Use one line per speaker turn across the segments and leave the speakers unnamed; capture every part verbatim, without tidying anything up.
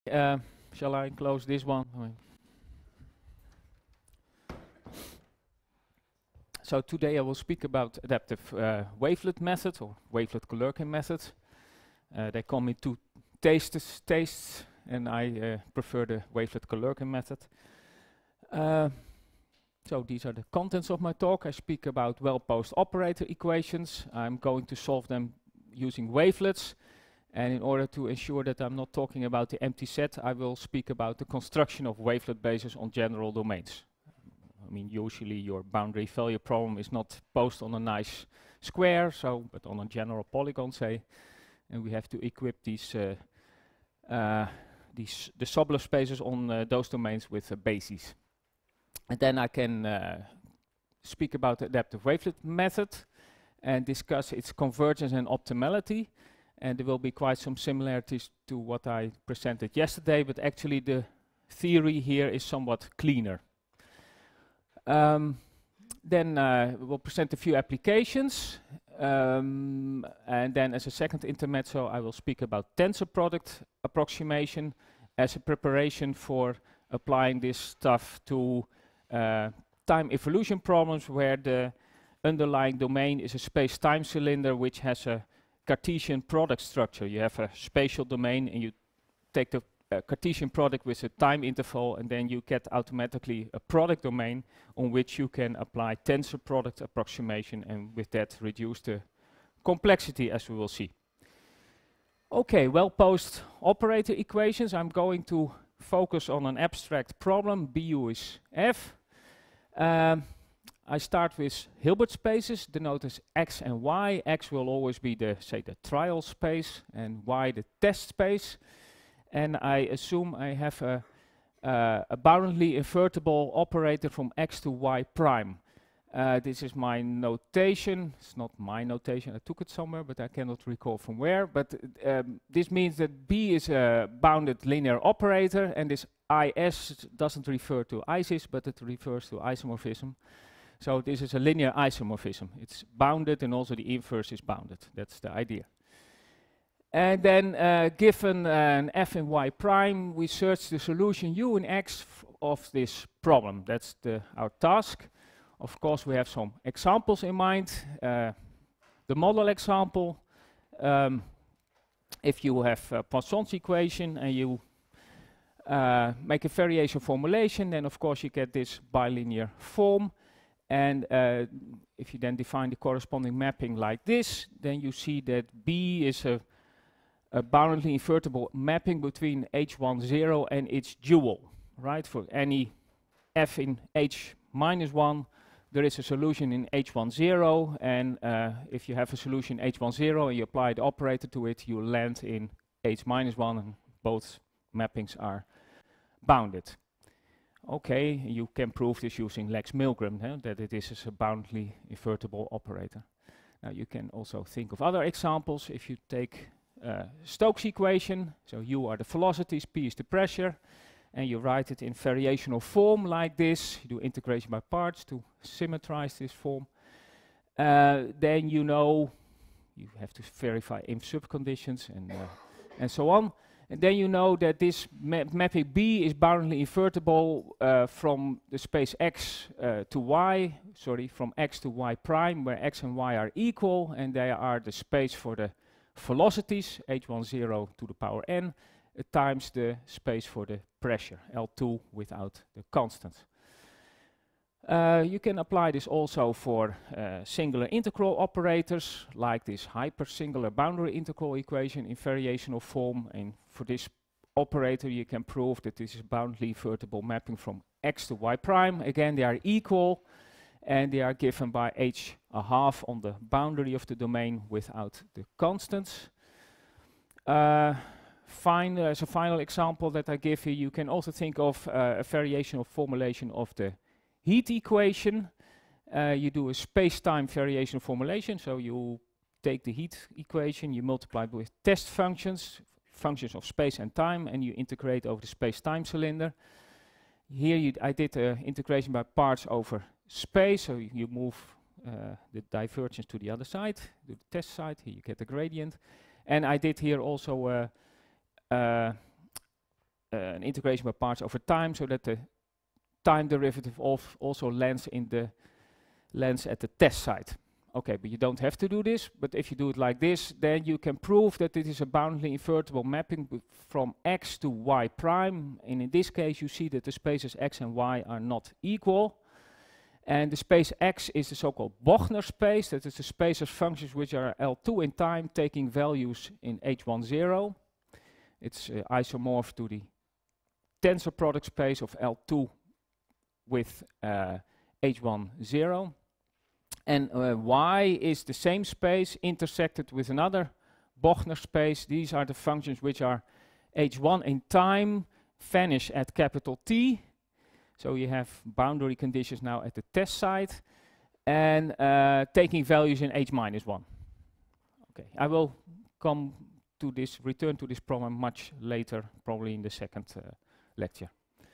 Uh, shall I close this one? So today I will speak about adaptive uh, wavelet method or wavelet Galerkin method. Uh, they come in two tastes, tastes and I uh, prefer the wavelet Galerkin method. Uh, so these are the contents of my talk. I speak about well-posed operator equations. I'm going to solve them using wavelets. And in order to ensure that I'm not talking about the empty set, I will speak about the construction of wavelet bases on general domains. I mean, usually your boundary value problem is not posed on a nice square, so but on a general polygon, say, and we have to equip these uh, uh, these the Sobolev spaces on uh, those domains with uh, bases. And then I can uh, speak about the adaptive wavelet method and discuss its convergence and optimality. And there will be quite some similarities to what I presented yesterday, but actually the theory here is somewhat cleaner. Um, then uh, we'll present a few applications, um, and then as a second intermezzo I will speak about tensor product approximation as a preparation for applying this stuff to uh, time evolution problems where the underlying domain is a space-time cylinder which has a Cartesian product structure. You have a spatial domain and you take the uh, Cartesian product with a time interval, and then you get automatically a product domain on which you can apply tensor product approximation and with that reduce the complexity, as we will see. Okay, well-posed operator equations. I'm going to focus on an abstract problem. B U is F. Um, I start with Hilbert spaces, denoted as X and Y. X will always be the, say, the trial space, and Y the test space. And I assume I have a, uh, a boundedly invertible operator from X to Y prime. Uh, this is my notation. It's not my notation. I took it somewhere, but I cannot recall from where. But um, this means that B is a bounded linear operator, and this I S doesn't refer to ISIS, but it refers to isomorphism. So this is a linear isomorphism. It's bounded and also the inverse is bounded. That's the idea. And then uh, given uh, an f and y prime, we search the solution u and x of this problem. That's the, our task. Of course, we have some examples in mind. Uh, the model example, um, if you have a Poisson's equation and you uh, make a variation formulation, then of course you get this bilinear form. And uh, if you then define the corresponding mapping like this, then you see that B is a, a boundedly invertible mapping between H one zero and its dual, right? For any F in H minus one, there is a solution in H one zero, and uh, if you have a solution H one zero and you apply the operator to it, you land in H minus one, and both mappings are bounded. Okay, you can prove this using Lex Milgram, huh, that it is a boundedly invertible operator. Now you can also think of other examples. If you take uh, Stokes equation, so U are the velocities, P is the pressure, and you write it in variational form like this. You do integration by parts to symmetrize this form. Uh, then you know you have to verify inf subconditions and uh, and so on. And then you know that this ma mapping B is boundedly invertible uh, from the space X uh, to Y, sorry, from X to Y prime, where X and Y are equal, and they are the space for the velocities, H one zero to the power n, uh, times the space for the pressure, L two without the constant. Uh, you can apply this also for uh, singular integral operators, like this hypersingular boundary integral equation in variational form. And for this operator, you can prove that this is boundedly invertible mapping from X to Y prime. Again, they are equal, and they are given by H a half on the boundary of the domain without the constants. Uh, fine, as a final example that I give you, you can also think of uh, a variational formulation of the heat equation. Uh, you do a space-time variation formulation, so you take the heat equation, you multiply it with test functions, functions of space and time, and you integrate over the space-time cylinder. Here you I did uh, integration by parts over space, so you move uh, the divergence to the other side, to the test side, here you get the gradient. And I did here also uh, uh, uh, an integration by parts over time, so that the time derivative of also lands in the lands at the test site. Okay, but you don't have to do this, but if you do it like this, then you can prove that it is a boundary invertible mapping from x to y prime, and in this case you see that the spaces x and y are not equal, and the space x is the so-called Bochner space, that is the space of functions which are L two in time, taking values in H one zero. It's uh, isomorph to the tensor product space of L two with uh, H one zero. And uh, y is the same space intersected with another Bochner space. These are the functions which are H one in time, vanish at capital T. So you have boundary conditions now at the test site, and uh, taking values in H minus one. Okay, I will come to this, return to this problem much later, probably in the second uh, lecture.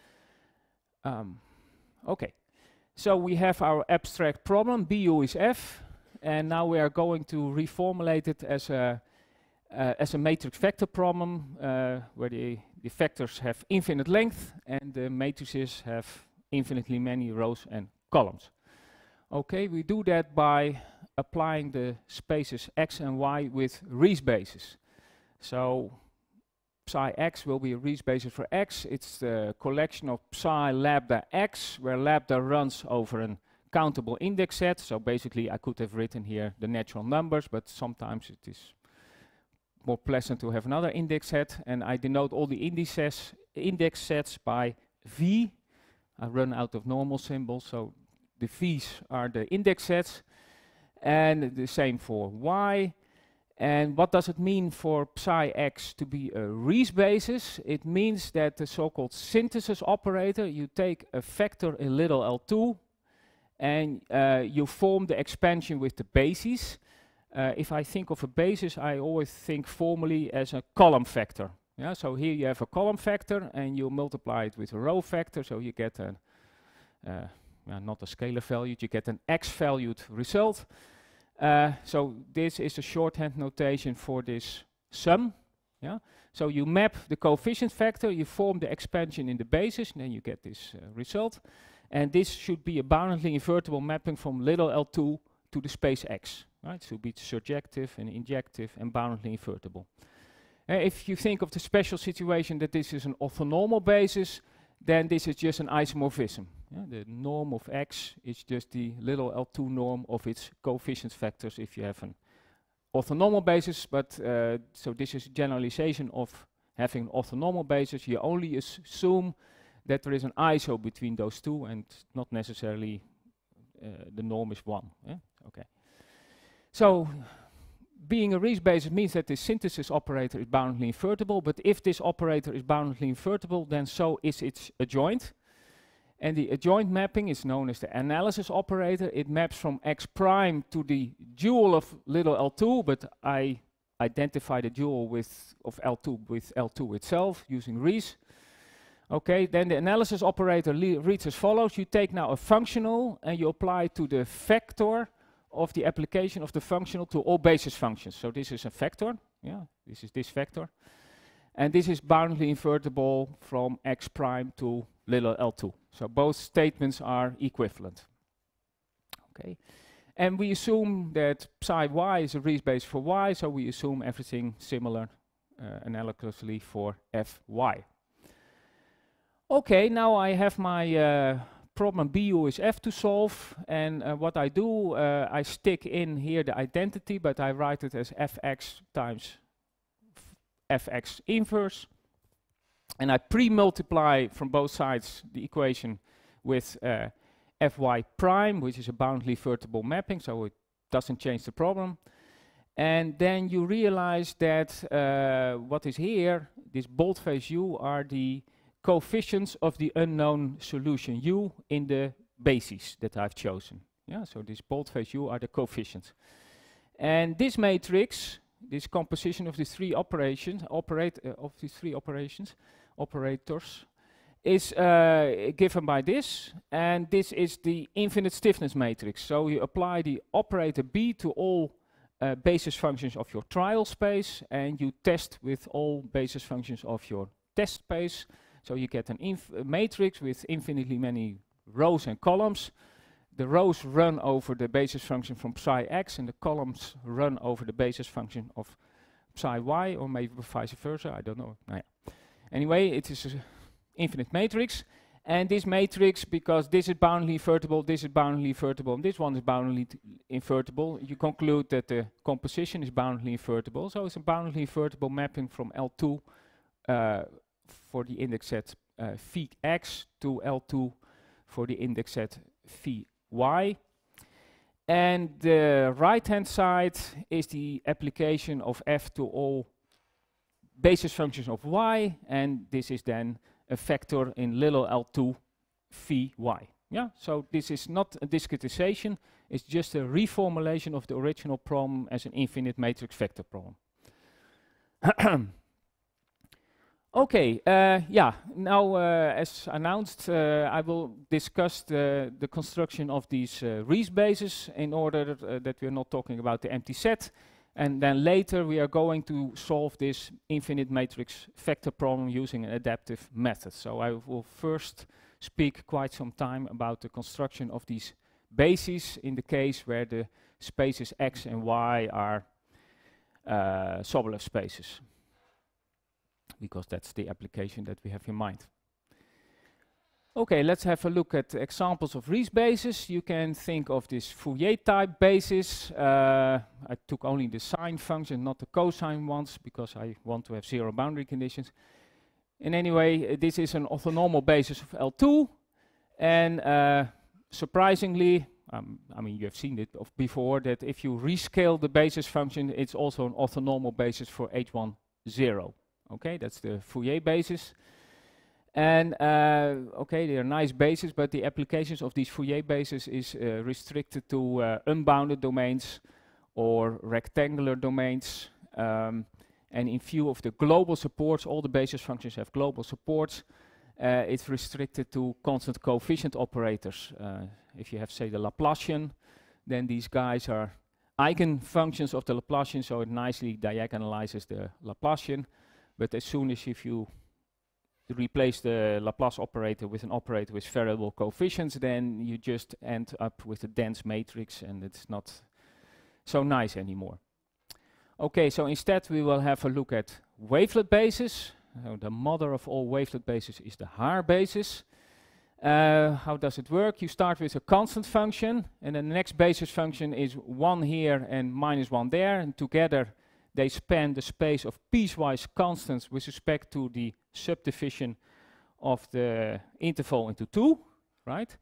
Um, okay. So we have our abstract problem, B U is F, and now we are going to reformulate it as a uh, as a matrix vector problem, uh, where the, the vectors have infinite length and the matrices have infinitely many rows and columns. Okay, we do that by applying the spaces x and y with Riesz basis. So psi x will be a Riesz basis for x. It's the collection of psi lambda x, where lambda runs over an countable index set. So basically I could have written here the natural numbers, but sometimes it is more pleasant to have another index set, and I denote all the indices, index sets by V. I run out of normal symbols, so the V's are the index sets, and the same for y. And what does it mean for psi x to be a Riesz basis? It means that the so-called synthesis operator, you take a vector in little L two and uh, you form the expansion with the bases. Uh, if I think of a basis, I always think formally as a column vector. Yeah, so here you have a column vector and you multiply it with a row vector, so you get a, uh, well, not a scalar value, you get an x-valued result. Uh, so this is a shorthand notation for this sum. Yeah? So you map the coefficient vector, you form the expansion in the basis, and then you get this uh, result. And this should be a boundary invertible mapping from little L two to the space X. Right? So it should be surjective and injective and boundary invertible. Uh, if you think of the special situation that this is an orthonormal basis, then this is just an isomorphism. Yeah, the norm of x is just the little L two norm of its coefficient vectors if you have an orthonormal basis, but uh, so this is a generalization of having an orthonormal basis. You only assume that there is an iso between those two and not necessarily uh, the norm is one. Yeah? Okay. So being a Riesz basis means that the synthesis operator is boundary invertible, but if this operator is boundary invertible, then so is its adjoint. And the adjoint mapping is known as the analysis operator. It maps from x prime to the dual of little L two, but I identify the dual with of L two with L two itself using Riesz. Okay, then the analysis operator reads as follows. You take now a functional and you apply to the vector of the application of the functional to all basis functions. So this is a vector, yeah, this is this vector. And this is boundary invertible from x prime to little L two. So both statements are equivalent. Okay, and we assume that psi y is a Riesz basis for y, so we assume everything similar uh, analogously for fy. Okay, now I have my uh, problem B U is F to solve, and uh, what I do, uh, I stick in here the identity, but I write it as fx times fx inverse, and I pre-multiply from both sides the equation with uh, fy prime, which is a boundary invertible mapping, so it doesn't change the problem. And then you realize that uh, what is here, this boldface u, are the coefficients of the unknown solution u in the bases that I've chosen. Yeah, so this boldface u are the coefficients. And this matrix, this composition of these three operations, operate uh, of these three operations, operators, is uh, given by this, and this is the infinite stiffness matrix. So you apply the operator B to all uh, basis functions of your trial space, and you test with all basis functions of your test space. So you get an inf a matrix with infinitely many rows and columns. The rows run over the basis function from psi x, and the columns run over the basis function of psi y, or maybe vice versa, I don't know. No, yeah. Anyway, it is an infinite matrix. And this matrix, because this is boundly invertible, this is boundly invertible, and this one is boundly invertible, you conclude that the composition is boundly invertible. So it's a boundly invertible mapping from L two uh, for the index set uh, phi x to L two for the index set phi y. And the right-hand side is the application of f to all basis functions of y, and this is then a factor in little L two phi y. Yeah, so this is not a discretization, it's just a reformulation of the original problem as an infinite matrix vector problem. Okay, uh, yeah, now uh, as announced, uh, I will discuss the, the construction of these uh, Riesz bases in order uh, that we are not talking about the empty set. And then later we are going to solve this infinite matrix vector problem using an adaptive method. So I will first speak quite some time about the construction of these bases in the case where the spaces x and y are uh, Sobolev spaces, because that's the application that we have in mind. Okay, let's have a look at examples of Riesz bases. You can think of this Fourier type basis. Uh, I took only the sine function, not the cosine ones, because I want to have zero boundary conditions. And anyway, uh, this is an orthonormal basis of L two. And uh, surprisingly, um, I mean, you have seen it of before, that if you rescale the basis function, it's also an orthonormal basis for H one zero. Okay, that's the Fourier basis. And uh, okay, they are nice bases, but the applications of these Fourier bases is uh, restricted to uh, unbounded domains or rectangular domains. Um, and in view of the global supports, all the basis functions have global supports. Uh, it's restricted to constant coefficient operators. Uh, if you have, say, the Laplacian, then these guys are eigenfunctions of the Laplacian, so it nicely diagonalizes the Laplacian. But as soon as if you replace the Laplace operator with an operator with variable coefficients, then you just end up with a dense matrix, and it's not so nice anymore. Okay, so instead we will have a look at wavelet bases. Uh, the mother of all wavelet bases is the Haar basis. Uh, how does it work? You start with a constant function, and then the next basis function is one here and minus one there, and together they span the space of piecewise constants with respect to the subdivision of the interval into two, right?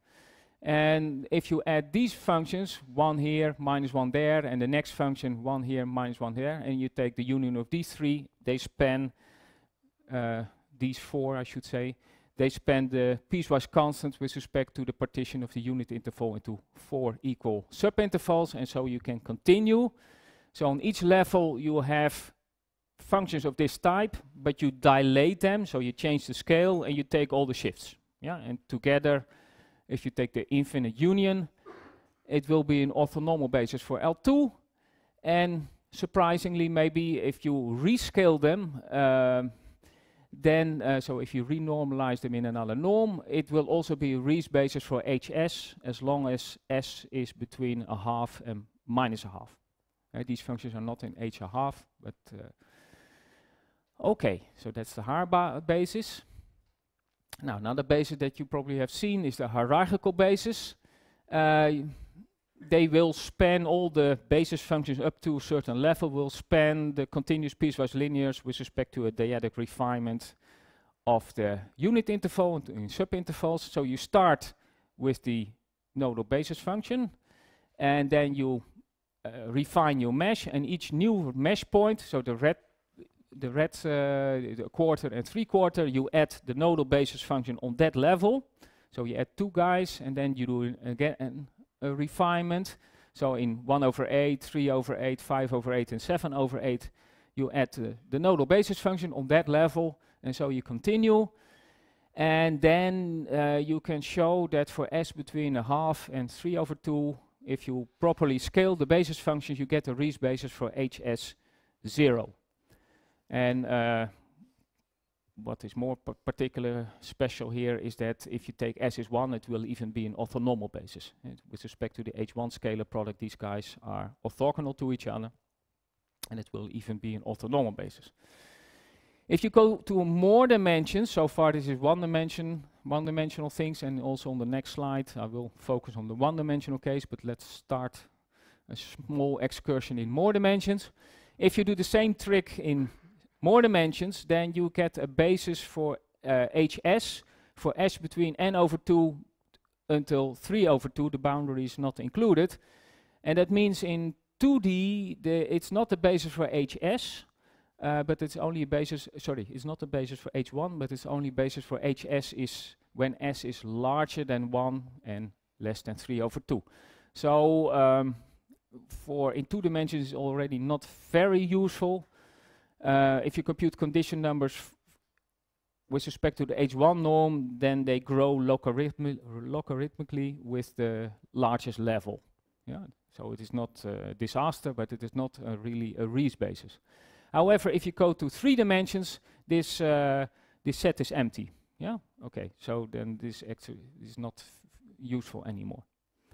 And if you add these functions, one here, minus one there, and the next function, one here, minus one there, and you take the union of these three, they span, uh, these four, I should say, they span the piecewise constants with respect to the partition of the unit interval into four equal subintervals, and so you can continue. So on each level you have functions of this type, but you dilate them, so you change the scale and you take all the shifts. Yeah, and together, if you take the infinite union, it will be an orthonormal basis for L two. And surprisingly, maybe if you rescale them, uh, then, uh, so if you renormalize them in another norm, it will also be a Riesz basis for H S, as long as S is between a half and minus a half. Uh, these functions are not in H a half, but uh, okay, so that's the Haar ba basis. Now, another basis that you probably have seen is the hierarchical basis. Uh, they will span all the basis functions up to a certain level, will span the continuous piecewise linears with respect to a dyadic refinement of the unit interval in subintervals. So you start with the nodal basis function, and then you Uh, refine your mesh, and each new mesh point, so the red, the red uh, the quarter and three quarter, you add the nodal basis function on that level. So you add two guys, and then you do again an, a refinement. So in one over eight, three over eight, five over eight, and seven over eight, you add uh, the nodal basis function on that level, and so you continue. And then uh, you can show that for S between a half and three over two, if you properly scale the basis functions, you get a Riesz basis for H S zero. And uh, what is more pa particular special here is that if you take S is one, it will even be an orthonormal basis. And with respect to the H one scalar product, these guys are orthogonal to each other, and it will even be an orthonormal basis. If you go to more dimensions, so far this is one dimension, one-dimensional things, and also on the next slide I will focus on the one-dimensional case, but let's start a small excursion in more dimensions. If you do the same trick in more dimensions, then you get a basis for uh, H S, for S between n over two until three over two, the boundary is not included. And that means in two D, the it's not the basis for H S, uh, but it's only a basis, sorry, it's not a basis for H one, but it's only basis for H S is when S is larger than one and less than three over two. So um, for in two dimensions is already not very useful. Uh, if you compute condition numbers with respect to the H one norm, then they grow logarithmi logarithmically with the largest level. Yeah, so it is not a disaster, but it is not uh, really a Riesz basis. However, if you go to three dimensions, this uh, this set is empty. Yeah, okay. So then this actually is not f useful anymore.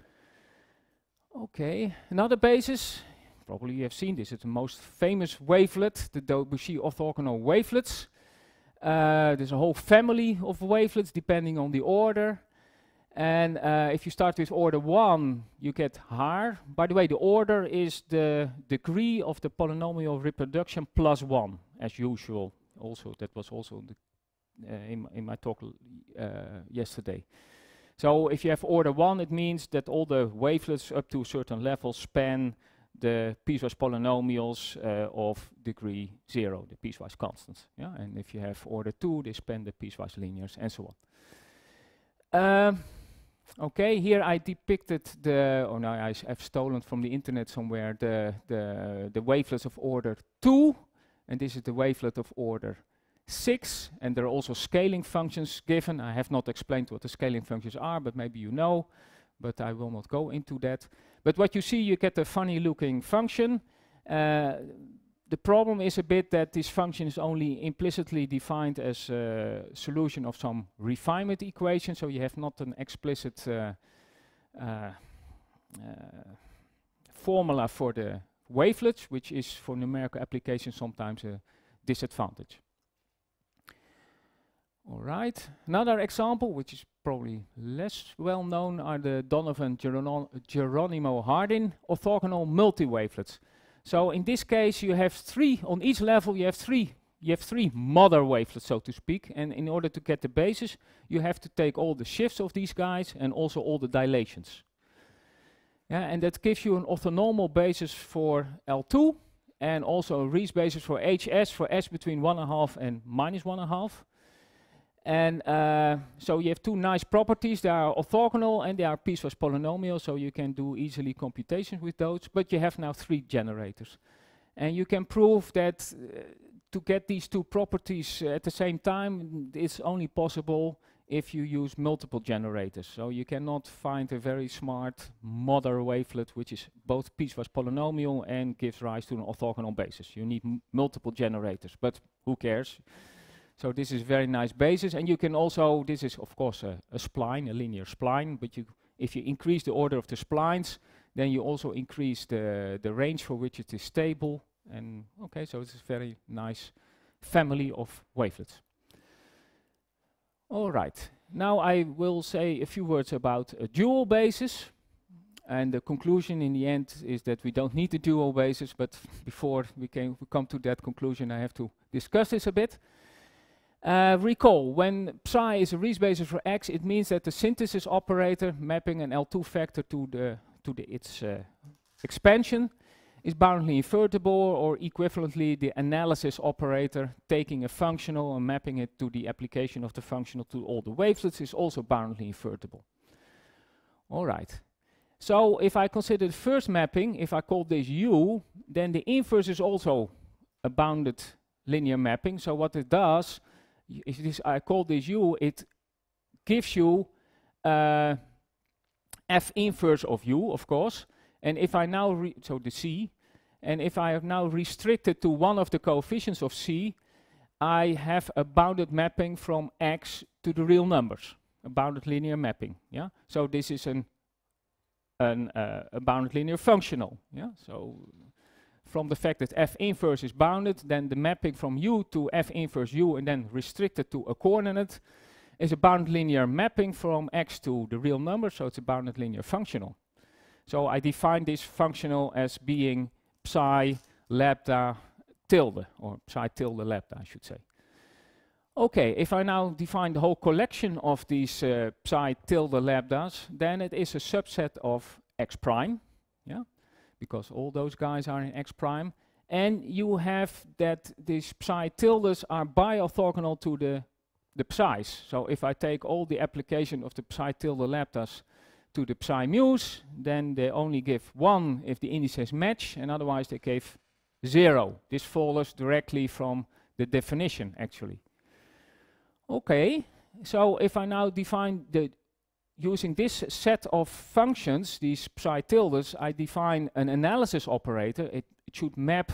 Okay, another basis. Probably you have seen this. It's the most famous wavelet, the Debussy orthogonal wavelets. Uh, there's a whole family of wavelets depending on the order. And uh, if you start with order one, you get Haar. By the way, the order is the degree of the polynomial reproduction plus one, as usual. Also, that was also the, uh, in, in my talk uh, yesterday. So if you have order one, it means that all the wavelets up to a certain level span the piecewise polynomials uh, of degree zero, the piecewise constants. Yeah? And if you have order two, they span the piecewise linears, and so on. Um, okay, here I depicted the, oh no, I have stolen from the internet somewhere the, the, the wavelets of order two, and this is the wavelet of order six, and there are also scaling functions given. I have not explained what the scaling functions are, but maybe you know, but I will not go into that. But what you see, you get a funny looking function. Uh, the problem is a bit that this function is only implicitly defined as a solution of some refinement equation, so you have not an explicit uh, uh, uh, formula for the wavelets, which is for numerical applications sometimes a disadvantage. All right, another example, which is probably less well known, are the Donovan-Geronimo-Hardin orthogonal multi-wavelets. So in this case, you have three, on each level you have three, you have three mother wavelets, so to speak, and in order to get the basis, you have to take all the shifts of these guys and also all the dilations. Yeah, and that gives you an orthonormal basis for L two, and also a Riesz basis for H S, for S between one and a half and minus one and a half. And uh, so you have two nice properties. They are orthogonal and they are piecewise polynomial, so you can do easily computations with those. But you have now three generators. And you can prove that uh, to get these two properties uh, at the same time, it's only possible if you use multiple generators. So you cannot find a very smart mother wavelet which is both piecewise polynomial and gives rise to an orthogonal basis. You need m multiple generators, but who cares? So this is very nice basis, and you can also, this is of course a, a spline, a linear spline, but you, if you increase the order of the splines, then you also increase the, the range for which it is stable, and okay, so it's a very nice family of wavelets. All right, now I will say a few words about a dual basis, and the conclusion in the end is that we don't need a dual basis, but before we, came, we come to that conclusion, I have to discuss this a bit. Uh, recall, when psi is a Riesz basis for X, it means that the synthesis operator mapping an L two vector to the to the its uh, expansion is boundedly invertible, or equivalently the analysis operator taking a functional and mapping it to the application of the functional to all the wavelets is also boundedly invertible. All right. So if I consider the first mapping, if I call this U, then the inverse is also a bounded linear mapping. So what it does, if this I call this U, it gives you uh, F inverse of U, of course. And if I now, re so the C, and if I have now restricted to one of the coefficients of C, I have a bounded mapping from X to the real numbers, a bounded linear mapping. Yeah, so this is an, an uh, a bounded linear functional. Yeah, so from the fact that F inverse is bounded, then the mapping from U to F inverse U and then restricted to a coordinate is a bounded linear mapping from X to the real number, so it's a bounded linear functional. So I define this functional as being psi lambda tilde, or psi tilde lambda, I should say. Okay, if I now define the whole collection of these uh, psi tilde lambdas, then it is a subset of X prime, yeah, because all those guys are in X prime, and you have that these psi tildes are bi-orthogonal to the the psi's. So if I take all the application of the psi tilde lambdas to the psi mu's, then they only give one if the indices match, and otherwise they give zero. This follows directly from the definition, actually. Okay, so if I now define the, using this set of functions, these psi tildes, I define an analysis operator. It, it should map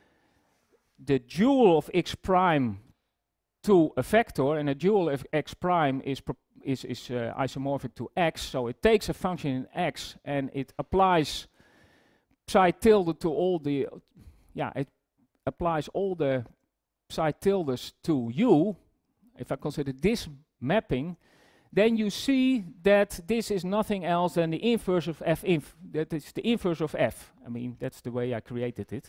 the dual of x prime to a vector, and a dual of x prime is is, is uh, isomorphic to x, so it takes a function in x and it applies psi tilde to all the, uh, yeah, it applies all the psi tildes to u. If I consider this mapping, then you see that this is nothing else than the inverse of f inf, that is the inverse of f. I mean, that's the way I created it.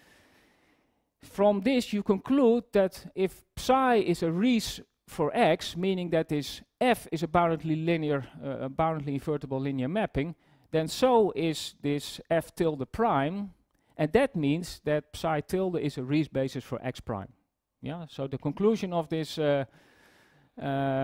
From this you conclude that if psi is a res for x, meaning that this f is a boundedly linear, uh, a boundedly invertible linear mapping, then so is this f tilde prime, and that means that psi tilde is a res basis for x prime. Yeah, so the conclusion of this uh, uh,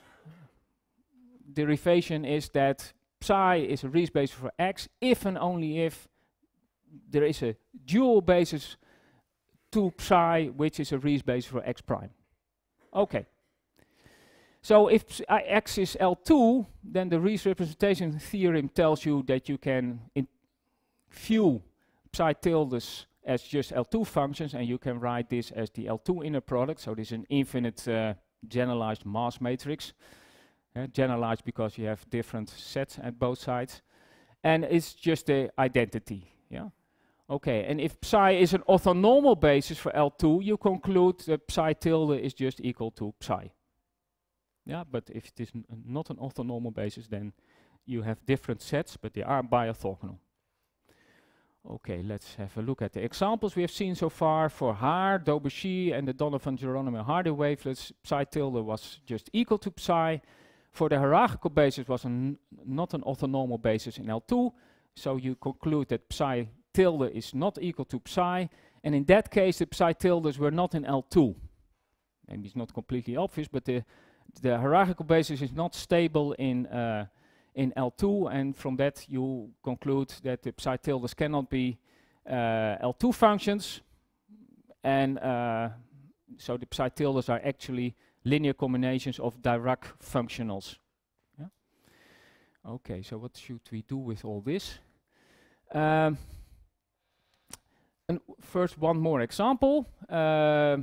derivation is that psi is a res basis for x if and only if there is a dual basis to psi which is a res basis for x prime. Okay. So if uh, x is L two, then the Ries representation theorem tells you that you can view psi tildes as just L two functions, and you can write this as the L two inner product. So this is an infinite uh, generalized mass matrix. Uh, generalized because you have different sets at both sides. And it's just the identity. Yeah. Okay, and if psi is an orthonormal basis for L two, you conclude that psi tilde is just equal to psi. Yeah, but if it is n not an orthonormal basis, then you have different sets, but they are bi-orthogonal. Okay, let's have a look at the examples we have seen so far. For Haar, Daubechies, and the Donovan-Geronimo-Hardy wavelets, psi tilde was just equal to psi. For the hierarchical basis was an not an orthonormal basis in L two, so you conclude that psi tilde is not equal to psi, and in that case the psi tildes were not in L two. Maybe it's not completely obvious, but the the hierarchical basis is not stable in uh, in L two, and from that you conclude that the psi tildes cannot be uh, L two functions, and uh, so the psi tildes are actually linear combinations of Dirac functionals. Yeah? Okay, so what should we do with all this? Um, and first, one more example. Uh,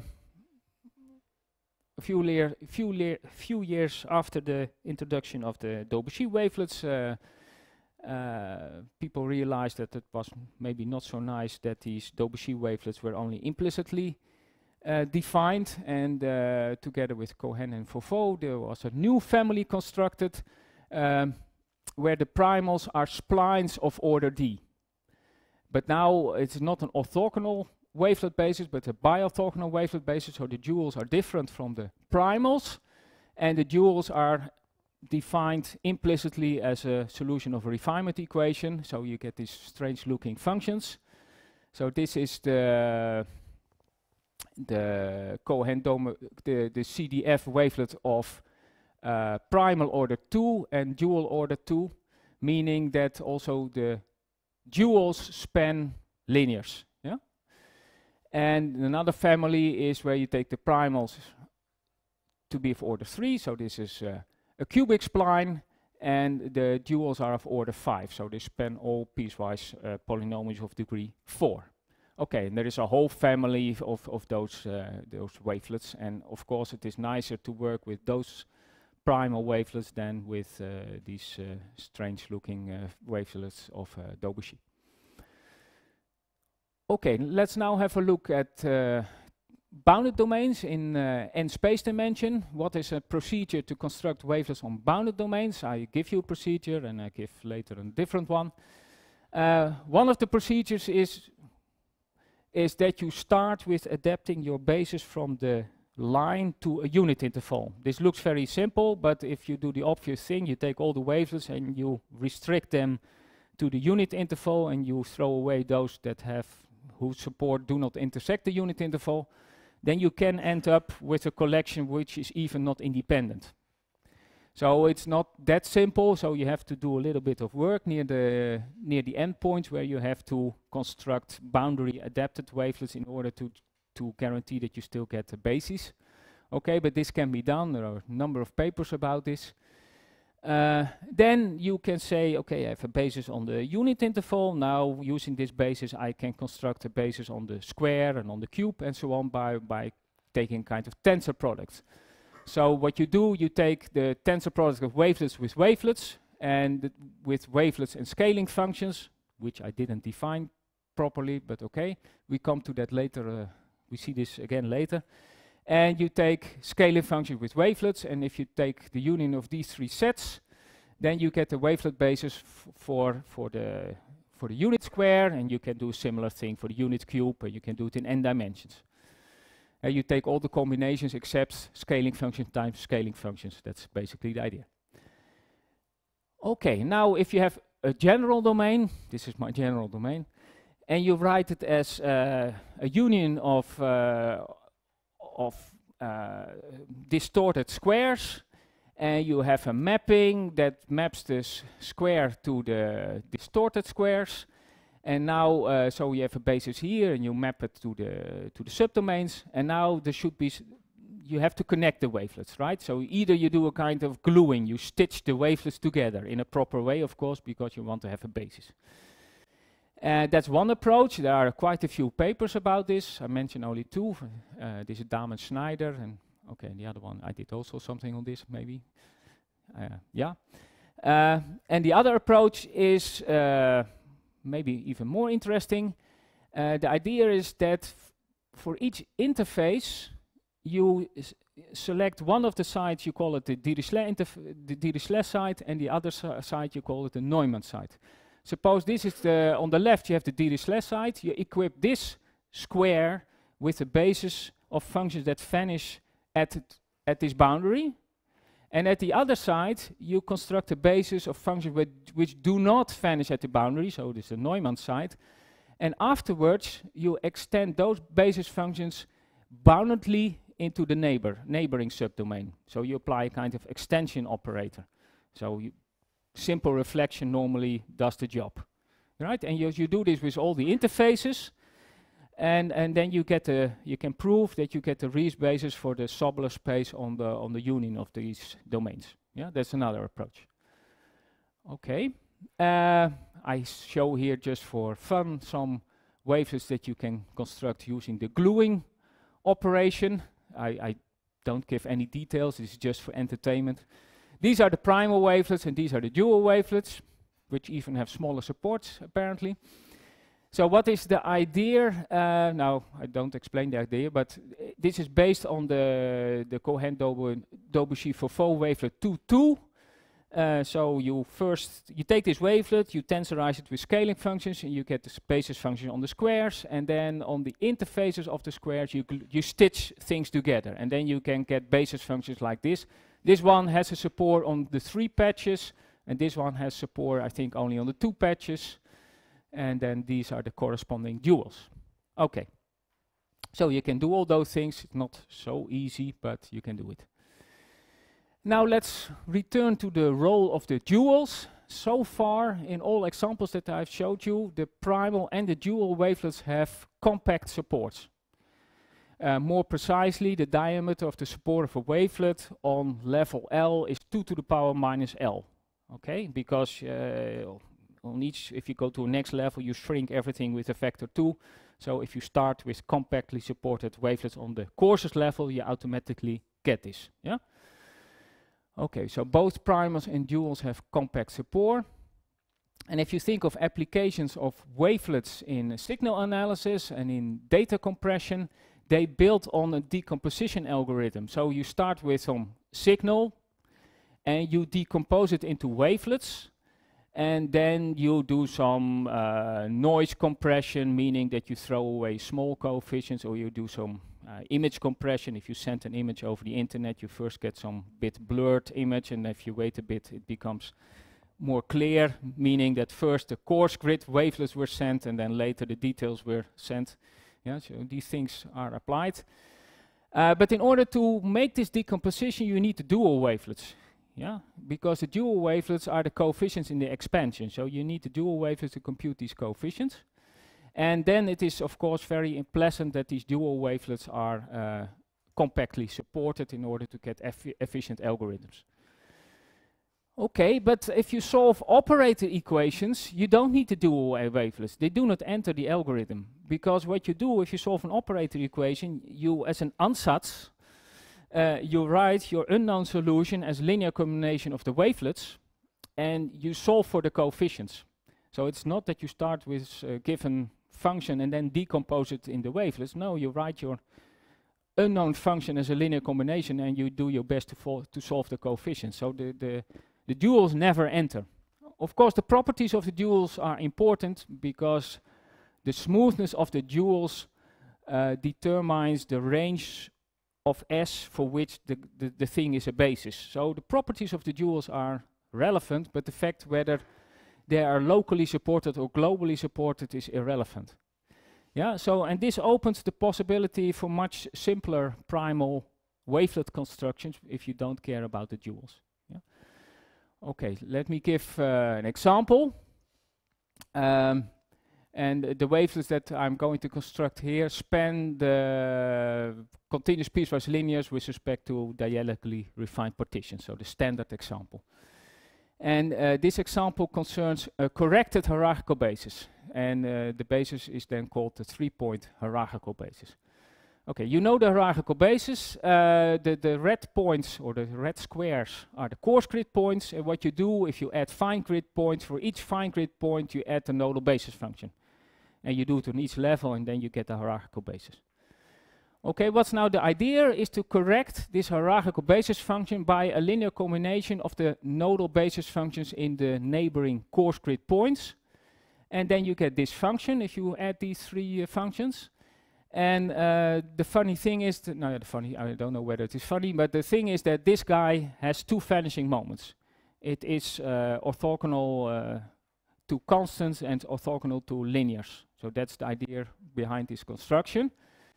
A few, lear, few, lear, few years after the introduction of the Daubechies wavelets, uh, uh, people realized that it was maybe not so nice that these Daubechies wavelets were only implicitly uh, defined, and uh, together with Cohen and Fauveau, there was a new family constructed um, where the primals are splines of order D. But now it's not an orthogonal wavelet basis, but a bi-orthogonal wavelet basis, so the duals are different from the primals, and the duals are defined implicitly as a solution of a refinement equation, so you get these strange looking functions. So this is the the Cohen the, the C D F wavelet of uh, primal order two and dual order two, meaning that also the duals span linears. Yeah? And another family is where you take the primals to be of order three, so this is uh, a cubic spline, and the duals are of order five, so they span all piecewise uh, polynomials of degree four. Okay, and there is a whole family of, of those, uh, those wavelets, and of course it is nicer to work with those primal wavelets than with uh, these uh, strange looking uh, wavelets of uh, Debussy. Okay, let's now have a look at uh, bounded domains in uh, n space dimension. What is a procedure to construct wavelets on bounded domains? I give you a procedure and I give later a different one. Uh, one of the procedures is, is that you start with adapting your basis from the line to a unit interval. This looks very simple, but if you do the obvious thing, you take all the wavelets and you restrict them to the unit interval and you throw away those that have whose support do not intersect the unit interval, then you can end up with a collection which is even not independent. So it's not that simple, so you have to do a little bit of work near the near the endpoints where you have to construct boundary adapted wavelets in order to to guarantee that you still get the basis. Okay, but this can be done. There are a number of papers about this. Uh, then you can say, okay, I have a basis on the unit interval. Now, using this basis, I can construct a basis on the square and on the cube and so on by, by taking kind of tensor products. So what you do, you take the tensor product of wavelets with wavelets and with wavelets and scaling functions, which I didn't define properly, but okay, we come to that later. Uh, we see this again later. And you take scaling functions with wavelets, and if you take the union of these three sets, then you get the wavelet basis for for the for the unit square, and you can do a similar thing for the unit cube, and you can do it in n dimensions. And you take all the combinations except scaling function times scaling functions. That's basically the idea. Okay, now if you have a general domain, this is my general domain, and you write it as uh, a union of uh, of uh, distorted squares, and you have a mapping that maps this square to the distorted squares, and now uh, so you have a basis here and you map it to the to the subdomains, and now there should be s you have to connect the wavelets, right? So either you do a kind of gluing, you stitch the wavelets together in a proper way, of course, because you want to have a basis. Uh, that's one approach. There are quite a few papers about this. I mentioned only two. Uh, this is Dahmen Schneider, and okay, the other one I did also something on this, maybe. Uh, yeah. Uh, and the other approach is uh, maybe even more interesting. Uh, the idea is that for each interface, you select one of the sides. You call it the Dirichlet the Dirichlet side, and the other side you call it the Neumann side. Suppose this is the, on the left you have the Dirichlet side, you equip this square with a basis of functions that vanish at, at this boundary. And at the other side, you construct a basis of functions which, which do not vanish at the boundary, so this is the Neumann side. And afterwards, you extend those basis functions boundedly into the neighbor, neighboring subdomain. So you apply a kind of extension operator. So you simple reflection normally does the job, right? And you, you do this with all the interfaces, and and then you get the you can prove that you get the Ries basis for the Sobolev space on the on the union of these domains. Yeah, that's another approach. Okay, uh, I show here just for fun some wavelets that you can construct using the gluing operation. I, I don't give any details. This is just for entertainment. These are the primal wavelets and these are the dual wavelets, which even have smaller supports apparently. So what is the idea? Uh, now, I don't explain the idea, but uh, this is based on the, the Cohen-Debussy-Fauveau wavelet two two. Uh, so you first, you take this wavelet, you tensorize it with scaling functions, and you get the basis function on the squares, and then on the interfaces of the squares, you, you stitch things together, and then you can get basis functions like this. This one has a support on the three patches, and this one has support, I think, only on the two patches. And then these are the corresponding duals. Okay. So you can do all those things. It's not so easy, but you can do it. Now let's return to the role of the duals. So far, in all examples that I've showed you, the primal and the dual wavelets have compact supports. Uh, more precisely, the diameter of the support of a wavelet on level L is two to the power minus L. Okay, because uh, on each, if you go to a next level, you shrink everything with a factor two. So if you start with compactly supported wavelets on the coarsest level, you automatically get this. Yeah. Okay, so both primers and duals have compact support. And if you think of applications of wavelets in signal analysis and in data compression, they build on a decomposition algorithm. So you start with some signal and you decompose it into wavelets, and then you do some uh, noise compression, meaning that you throw away small coefficients, or you do some uh, image compression. If you send an image over the internet, you first get some bit blurred image, and if you wait a bit, it becomes more clear, meaning that first the coarse grid wavelets were sent, and then later the details were sent. Yeah, so these things are applied. Uh, but in order to make this decomposition, you need the dual wavelets. Yeah, because the dual wavelets are the coefficients in the expansion. So you need the dual wavelets to compute these coefficients. And then it is, of course, very pleasant that these dual wavelets are uh, compactly supported in order to get effi efficient algorithms. Okay, but if you solve operator equations, you don't need the dual wa wavelets. They do not enter the algorithm. Because what you do if you solve an operator equation, you, as an ansatz, Uh, you write your unknown solution as linear combination of the wavelets, and you solve for the coefficients. So it's not that you start with a given function and then decompose it in the wavelets. No, you write your unknown function as a linear combination, and you do your best to, to solve the coefficients. So the, the, the duals never enter. Of course, the properties of the duals are important because the smoothness of the duals uh, determines the range of S for which the, the, the thing is a basis. So the properties of the duals are relevant, but the fact whether they are locally supported or globally supported is irrelevant. Yeah, so and this opens the possibility for much simpler primal wavelet constructions if you don't care about the duals. Yeah. Okay, let me give uh, an example. Um, And uh, the wavelets that I'm going to construct here span the continuous piecewise linears with respect to diagonally refined partitions, so the standard example. And uh, this example concerns a corrected hierarchical basis. And uh, the basis is then called the three-point hierarchical basis. Okay, you know the hierarchical basis. Uh, the, the red points, or the red squares, are the coarse grid points. And what you do, if you add fine grid points, for each fine grid point you add the nodal basis function. And you do it on each level, and then you get the hierarchical basis. Okay, what's now the idea is to correct this hierarchical basis function by a linear combination of the nodal basis functions in the neighboring coarse grid points. And then you get this function if you add these three uh, functions. And uh, the funny thing is, th no, the funny, I don't know whether it is funny, but the thing is that this guy has two vanishing moments. It is uh, orthogonal uh, to constants and orthogonal to linears. So that's the idea behind this construction.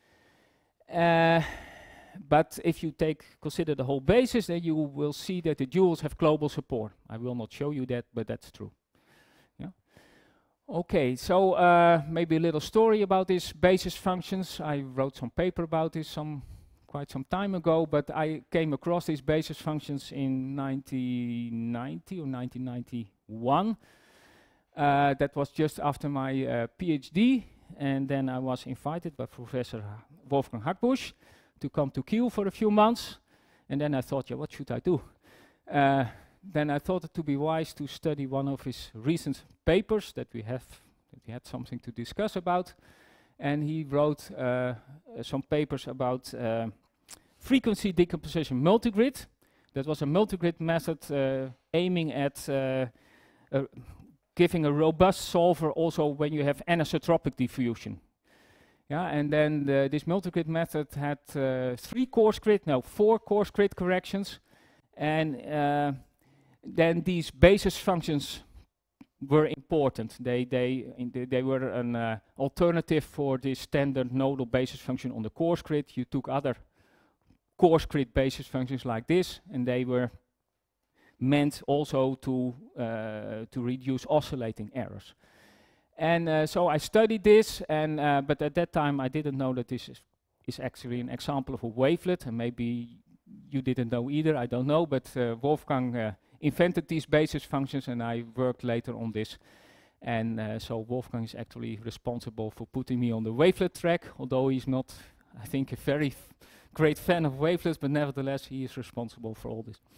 Uh, but if you take consider the whole basis, then you will see that the duals have global support. I will not show you that, but that's true. Yeah. Okay, so uh, maybe a little story about these basis functions. I wrote some paper about this some quite some time ago, but I came across these basis functions in nineteen ninety or nineteen ninety-one. Uh, that was just after my uh, PhD, and then I was invited by Professor Wolfgang Hackbusch to come to Kiel for a few months. And then I thought, yeah, what should I do? Uh, then I thought it to be wise to study one of his recent papers that we have, that we had something to discuss about. And he wrote uh, uh, some papers about uh, frequency decomposition multigrid. That was a multigrid method uh, aiming at uh, uh, giving a robust solver also when you have anisotropic diffusion. Yeah, and then the, this multigrid method had uh, three coarse grid, no, four coarse grid corrections, and uh, then these basis functions were important. They they the, they were an uh, alternative for the standard nodal basis function on the coarse grid. You took other coarse grid basis functions like this, and they were meant also to uh, to reduce oscillating errors. And uh, so I studied this, and uh, but at that time I didn't know that this is, is actually an example of a wavelet, and maybe you didn't know either, I don't know, but uh, Wolfgang uh, invented these basis functions, and I worked later on this. And uh, so Wolfgang is actually responsible for putting me on the wavelet track, although he's not, I think, a very f great fan of wavelets, but nevertheless he is responsible for all this.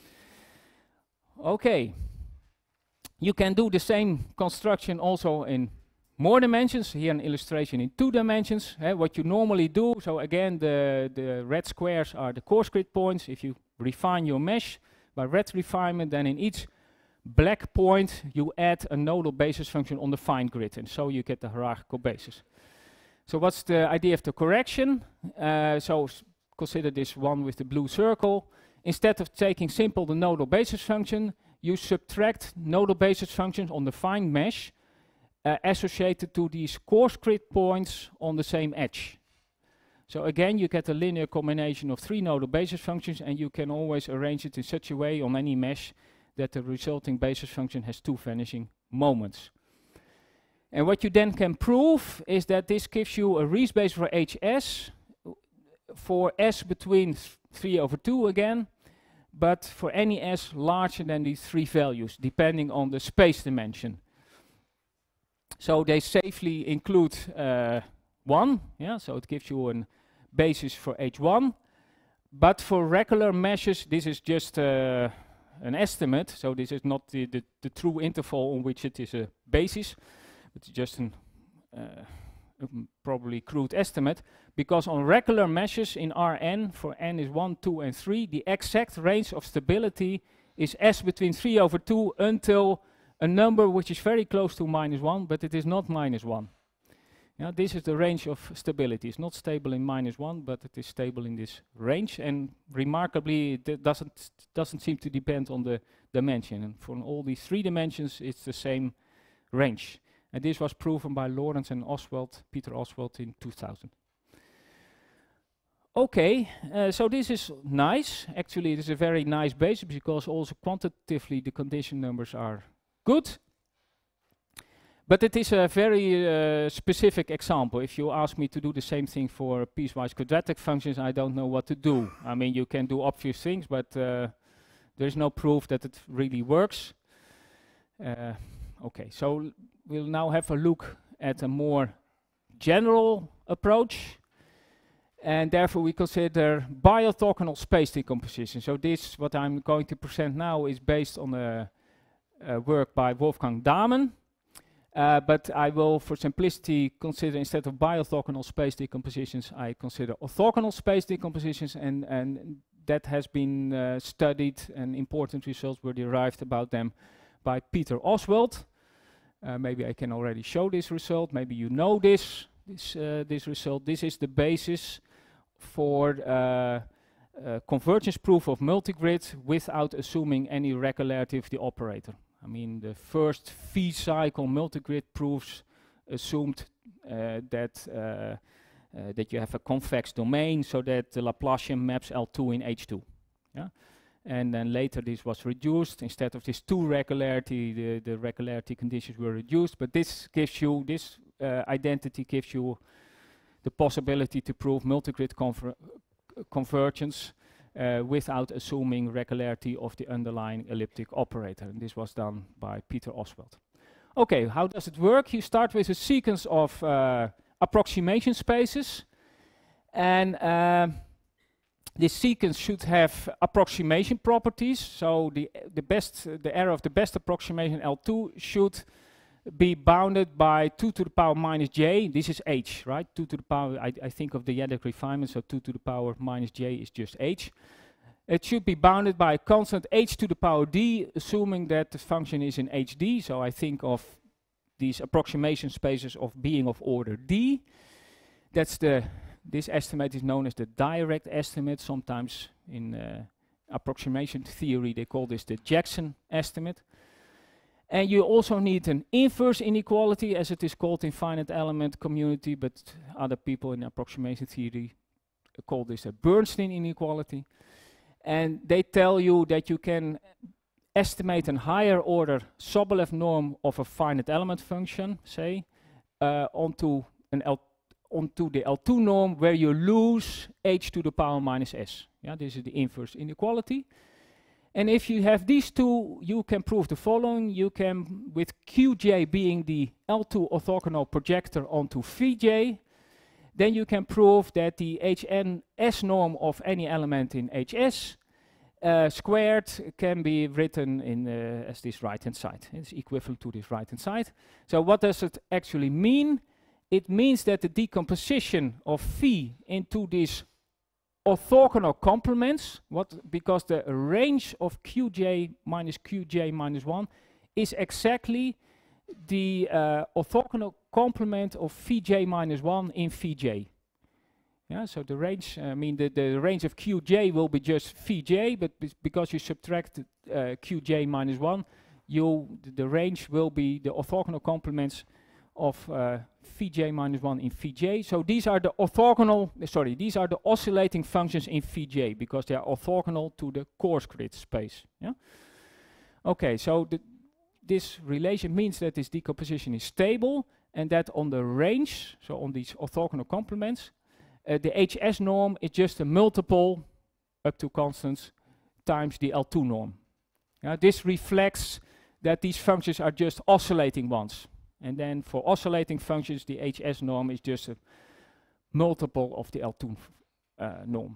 Okay, you can do the same construction also in more dimensions. Here an illustration in two dimensions. Uh, what you normally do, so again the, the red squares are the coarse grid points. If you refine your mesh by red refinement, then in each black point you add a nodal basis function on the fine grid, and so you get the hierarchical basis. So what's the idea of the correction? Uh, so consider this one with the blue circle. Instead of taking simple the nodal basis function, you subtract nodal basis functions on the fine mesh uh, associated to these coarse grid points on the same edge. So again, you get a linear combination of three nodal basis functions, and you can always arrange it in such a way on any mesh that the resulting basis function has two vanishing moments. And what you then can prove is that this gives you a Riesz base for H S, for S between th three over two again, but for any S larger than these three values, depending on the space dimension. So they safely include uh, one, yeah, so it gives you a basis for H one, but for regular meshes, this is just uh, an estimate, so this is not the, the, the true interval on which it is a basis. It's just an uh, um, probably crude estimate, because on regular meshes in R N, for n is one, two, and three, the exact range of stability is S between three over two until a number which is very close to minus one, but it is not minus one. Yeah, this is the range of stability. It's not stable in minus one, but it is stable in this range, and remarkably, it doesn't, doesn't seem to depend on the dimension. And for all these three dimensions, it's the same range. And this was proven by Lawrence and Oswald, Peter Oswald, in two thousand. Okay, uh, so this is nice. Actually, it is a very nice basis because also quantitatively the condition numbers are good. But it is a very uh, specific example. If you ask me to do the same thing for piecewise quadratic functions, I don't know what to do. I mean, you can do obvious things, but uh, there is no proof that it really works. Uh, okay, so we'll now have a look at a more general approach, and therefore we consider bi-orthogonal space decomposition. So this, what I'm going to present now, is based on a, a work by Wolfgang Dahmen, uh, but I will, for simplicity, consider instead of bi-orthogonal space decompositions, I consider orthogonal space decompositions, and, and that has been uh, studied, and important results were derived about them by Peter Oswald. Uh, maybe I can already show this result. Maybe you know this, this, uh, this result. This is the basis for uh, uh, convergence proof of multigrid without assuming any regularity of the operator. I mean, the first phi cycle multigrid proofs assumed uh, that uh, uh, that you have a convex domain, so that the Laplacian maps L two in H two. Yeah? And then later this was reduced. Instead of this two regularity, the, the regularity conditions were reduced. But this gives you, this uh, identity gives you the possibility to prove multigrid conver uh, convergence uh, without assuming regularity of the underlying elliptic operator. And this was done by Peter Oswald. Okay, how does it work? You start with a sequence of uh, approximation spaces, and uh, this sequence should have approximation properties. So the the best, uh, the error of the best approximation L two should be bounded by two to the power minus j. This is h, right? two to the power. I, I think of the Yedek refinement, so two to the power minus j is just h. It should be bounded by a constant h to the power d, assuming that the function is in H D. So I think of these approximation spaces of being of order d. That's the This estimate is known as the direct estimate. Sometimes in uh, approximation theory they call this the Jackson estimate. And you also need an inverse inequality, as it is called in finite element community, but other people in approximation theory call this a Bernstein inequality. And they tell you that you can estimate a higher order Sobolev norm of a finite element function, say, uh, onto an L onto the L two norm where you lose h to the power minus s. Yeah, this is the inverse inequality. And if you have these two, you can prove the following. You can, with Qj being the L two orthogonal projector onto Vj, then you can prove that the H N S norm of any element in H S uh, squared can be written in uh, as this right-hand side. It's equivalent to this right-hand side. So what does it actually mean? It means that the decomposition of phi into these orthogonal complements, what because the range of Qj minus Qj minus one is exactly the uh, orthogonal complement of Vj minus one in Vj. Yeah, so the range, I mean, the, the range of Qj will be just Vj, but because you subtract uh, Qj minus one, you th the range will be the orthogonal complements of uh, Vj minus one in Vj. So these are the orthogonal, uh, sorry, these are the oscillating functions in Vj because they are orthogonal to the coarse grid space. Yeah. Okay, so the, this relation means that this decomposition is stable and that on the range, so on these orthogonal complements, uh, the H S norm is just a multiple up to constants times the L two norm. Yeah, this reflects that these functions are just oscillating ones. And then for oscillating functions, the H S norm is just a multiple of the L two uh, norm.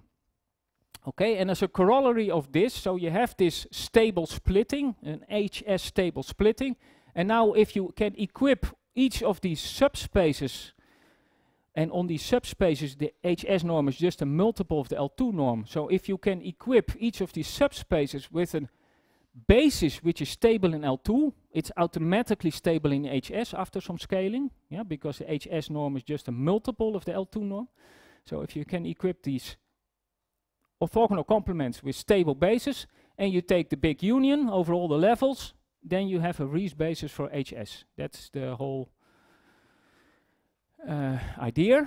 Okay, and as a corollary of this, so you have this stable splitting, an H S stable splitting. And now if you can equip each of these subspaces, and on these subspaces the H S norm is just a multiple of the L two norm. So if you can equip each of these subspaces with a basis which is stable in L two, it's automatically stable in H S after some scaling, yeah, because the H S norm is just a multiple of the L two norm. So if you can equip these orthogonal complements with stable bases, and you take the big union over all the levels, then you have a Riesz basis for H S. That's the whole uh, idea.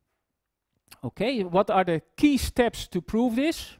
Okay, what are the key steps to prove this?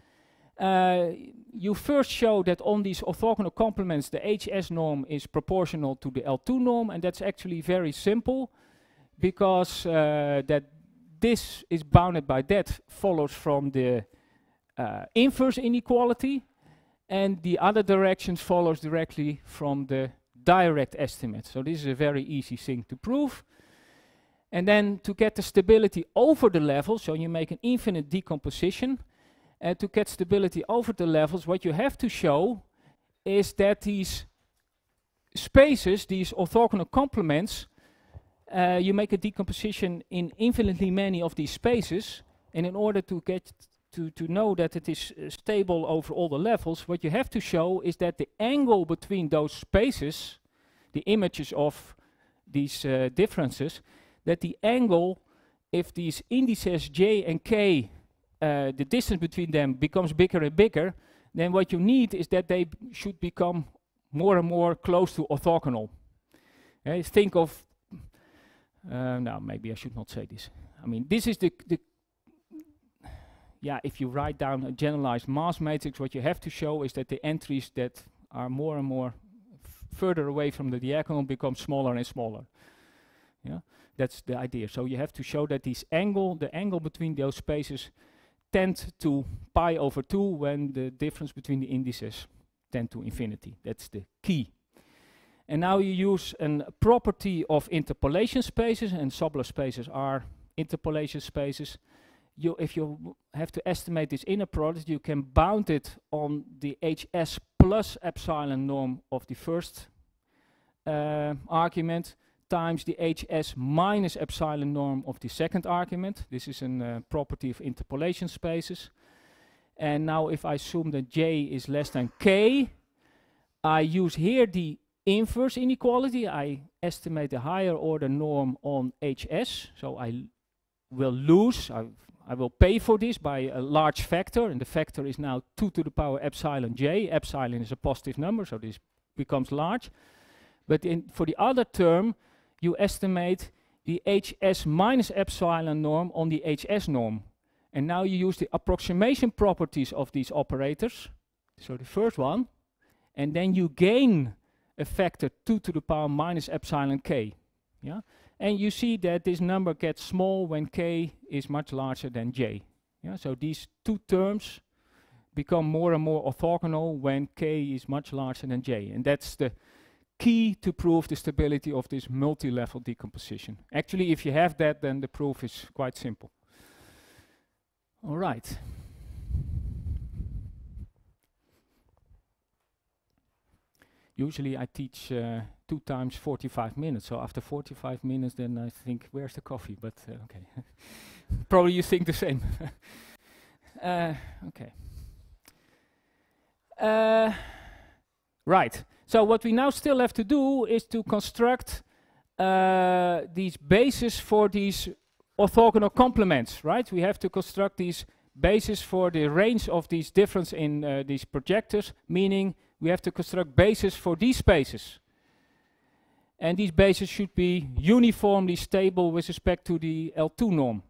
Uh, you first show that on these orthogonal complements the H S norm is proportional to the L two norm, and that's actually very simple because uh, that this is bounded by that follows from the uh, inverse inequality, and the other directions follows directly from the direct estimate. So this is a very easy thing to prove. And then to get the stability over the level, so you make an infinite decomposition. And to get stability over the levels, what you have to show is that these spaces, these orthogonal complements, uh, you make a decomposition in infinitely many of these spaces, and in order to get to, to know that it is uh, stable over all the levels, what you have to show is that the angle between those spaces, the images of these uh, differences, that the angle, if these indices j and k, Uh, the distance between them becomes bigger and bigger, then what you need is that they should become more and more close to orthogonal. Uh, think of, uh, no, maybe I should not say this. I mean, this is the, the, yeah, if you write down a generalized mass matrix, what you have to show is that the entries that are more and more further away from the diagonal become smaller and smaller. Yeah, that's the idea. So you have to show that this angle, the angle between those spaces, tend to pi over two when the difference between the indices tend to infinity. That's the key. And now you use a property of interpolation spaces, and Sobolev spaces are interpolation spaces. You, if you have to estimate this inner product, you can bound it on the H S plus epsilon norm of the first uh, argument times the H S minus epsilon norm of the second argument. This is a uh, property of interpolation spaces. And now if I assume that j is less than k, I use here the inverse inequality. I estimate the higher order norm on H S. So I will lose, I, I will pay for this by a large factor, and the factor is now two to the power epsilon j. Epsilon is a positive number, so this becomes large. But in for the other term, you estimate the H S minus epsilon norm on the H S norm. And now you use the approximation properties of these operators. So the first one, and then you gain a factor two to the power minus epsilon k. Yeah? And you see that this number gets small when k is much larger than j. Yeah? So these two terms, become more and more orthogonal when k is much larger than j. And that's the key to prove the stability of this multi-level decomposition. Actually, if you have that, then the proof is quite simple. All right. Usually I teach uh, two times forty-five minutes, so after forty-five minutes then I think, where's the coffee? But uh, okay. Probably you think the same. uh, okay. Uh, right. So what we now still have to do is to construct uh, these bases for these orthogonal complements, right? We have to construct these bases for the range of these difference in uh, these projectors, meaning we have to construct bases for these spaces. And these bases should be uniformly stable with respect to the L two norm.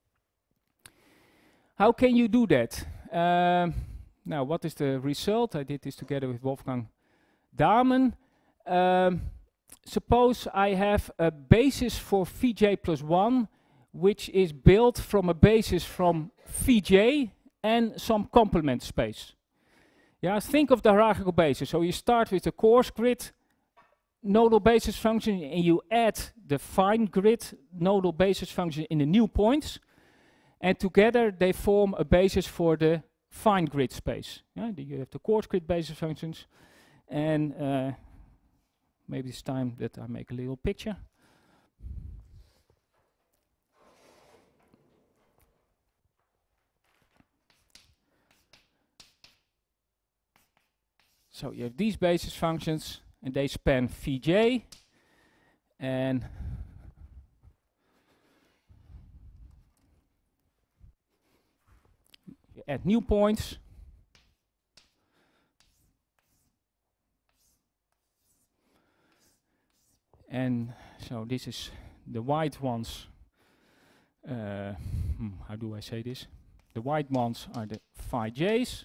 How can you do that? Um, now, what is the result? I did this together with Wolfgang Dahmen. Um, suppose I have a basis for Vj plus one, which is built from a basis from Vj and some complement space. Yeah, think of the hierarchical basis. So you start with the coarse grid nodal basis function and you add the fine grid nodal basis function in the new points, and together they form a basis for the fine grid space. Yeah, you have the coarse grid basis functions, and uh, maybe it's time that I make a little picture. So you have these basis functions, and they span Vj, and you add new points, and so this is the white ones. Uh, hmm, how do I say this? The white ones are the Vj's.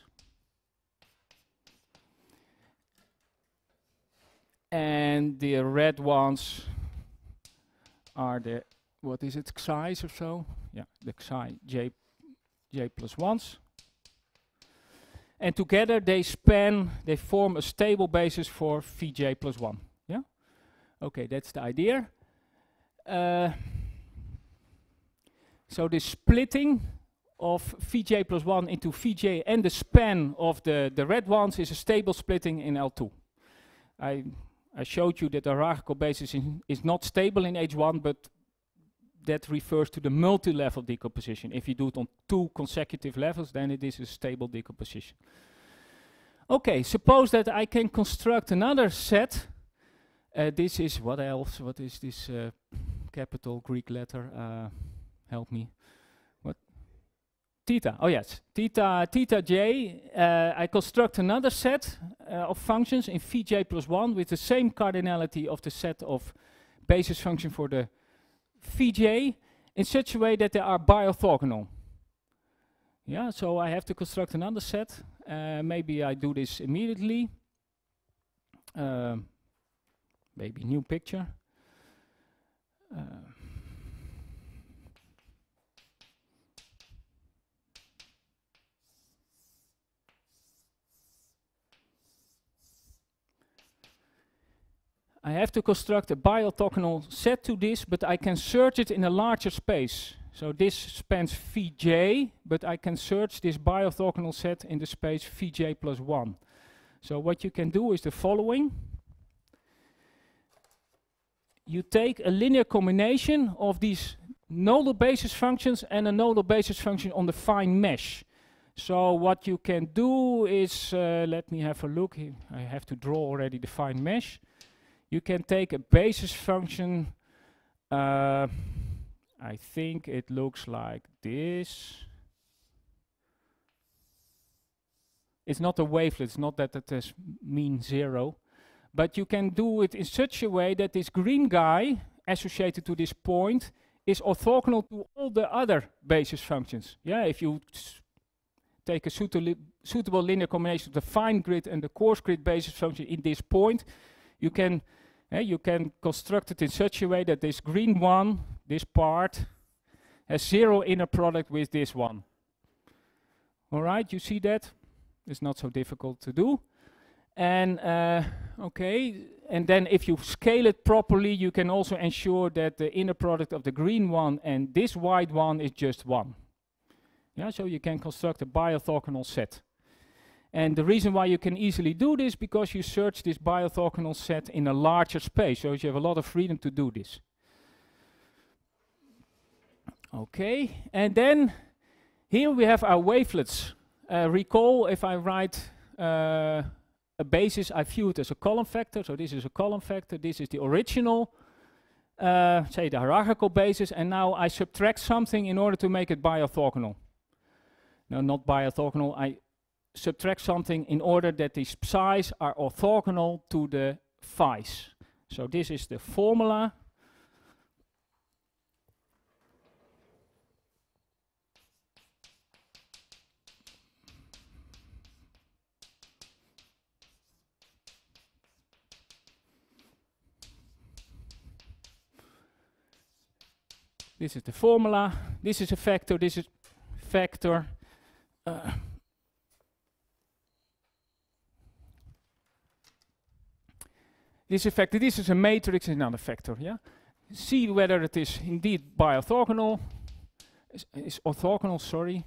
And the red ones are the, what is it, xi's or so? Yeah, the xi j, j plus ones. And together they span, they form a stable basis for Vj plus one. Yeah? Okay, that's the idea. Uh, so the splitting of Vj plus one into Vj and the span of the, the red ones is a stable splitting in L two. I I showed you that the hierarchical basis in is not stable in H one, but that refers to the multi-level decomposition. If you do it on two consecutive levels, then it is a stable decomposition. Okay, suppose that I can construct another set. Uh, this is, what else? What is this uh, capital Greek letter? Uh, help me. What? Theta. Oh yes, theta, theta j. Uh, I construct another set uh, of functions in Vj plus one with the same cardinality of the set of basis function for the Vj in such a way that they are biorthogonal. Yeah, so I have to construct another set. Uh, maybe I do this immediately. Uh, maybe new picture. Uh, I have to construct a biorthogonal set to this, but I can search it in a larger space. So this spans Vj, but I can search this biorthogonal set in the space Vj plus one. So what you can do is the following. You take a linear combination of these nodal basis functions and a nodal basis function on the fine mesh. So what you can do is, uh, let me have a look. Here I have to draw already the fine mesh. You can take a basis function, uh, I think it looks like this. It's not a wavelet, it's not that it is mean zero. But you can do it in such a way that this green guy associated to this point is orthogonal to all the other basis functions. Yeah, if you take a suitable, suitable linear combination of the fine grid and the coarse grid basis function in this point, you can uh, you can construct it in such a way that this green one, this part, has zero inner product with this one. All right, you see that? It's not so difficult to do. And uh, okay, and then if you scale it properly, you can also ensure that the inner product of the green one and this white one is just one. Yeah, so you can construct a biorthogonal set. And the reason why you can easily do this, because you search this biorthogonal set in a larger space, so you have a lot of freedom to do this. Okay, and then here we have our wavelets. Uh, recall if I write uh, a basis, I view it as a column vector, so this is a column vector, this is the original, uh, say the hierarchical basis, and now I subtract something in order to make it biorthogonal. No, not biorthogonal, I subtract something in order that the psi's are orthogonal to the phi's. So this is the formula. This is the formula. This is a vector. This is vector. Uh, this is a vector. This is a matrix. Another vector. Yeah. See whether it is indeed biorthogonal. Is, is orthogonal. Sorry.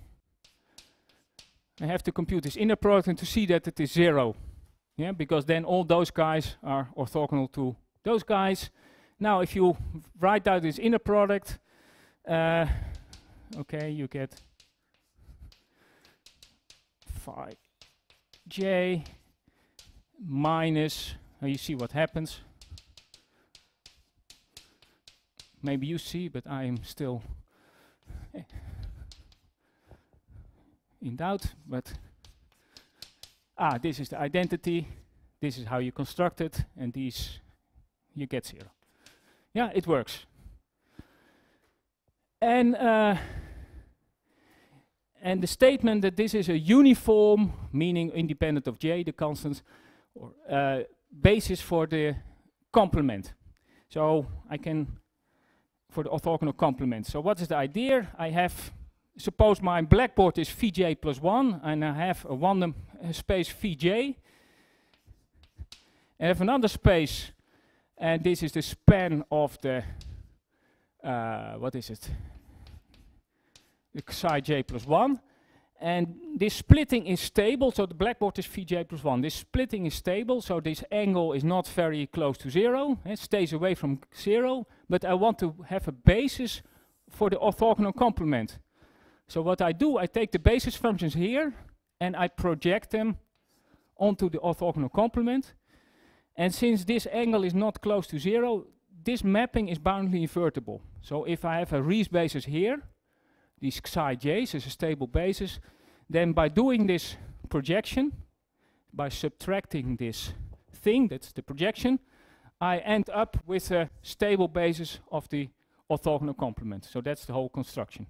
I have to compute this inner product and to see that it is zero. Yeah, because then all those guys are orthogonal to those guys. Now, if you write out this inner product. Uh, okay, you get phi j minus, uh, you see what happens. Maybe you see, but I am still eh, in doubt. But ah, this is the identity. This is how you construct it, and these you get zero. Yeah, it works. And uh, and the statement that this is a uniform, meaning independent of j, the constants, or uh, basis for the complement. So I can, for the orthogonal complement. So what is the idea? I have, suppose my blackboard is Vj plus one, and I have a one uh, space Vj. I have another space, and this is the span of the, uh, what is it? The psi j plus one. And this splitting is stable, so the blackboard is Vj plus one. This splitting is stable, so this angle is not very close to zero. It stays away from zero, but I want to have a basis for the orthogonal complement. So what I do, I take the basis functions here, and I project them onto the orthogonal complement. And since this angle is not close to zero, this mapping is boundary invertible. So if I have a Ries basis here, these psi j's is a stable basis, then by doing this projection, by subtracting this thing, that's the projection, I end up with a stable basis of the orthogonal complement. So that's the whole construction.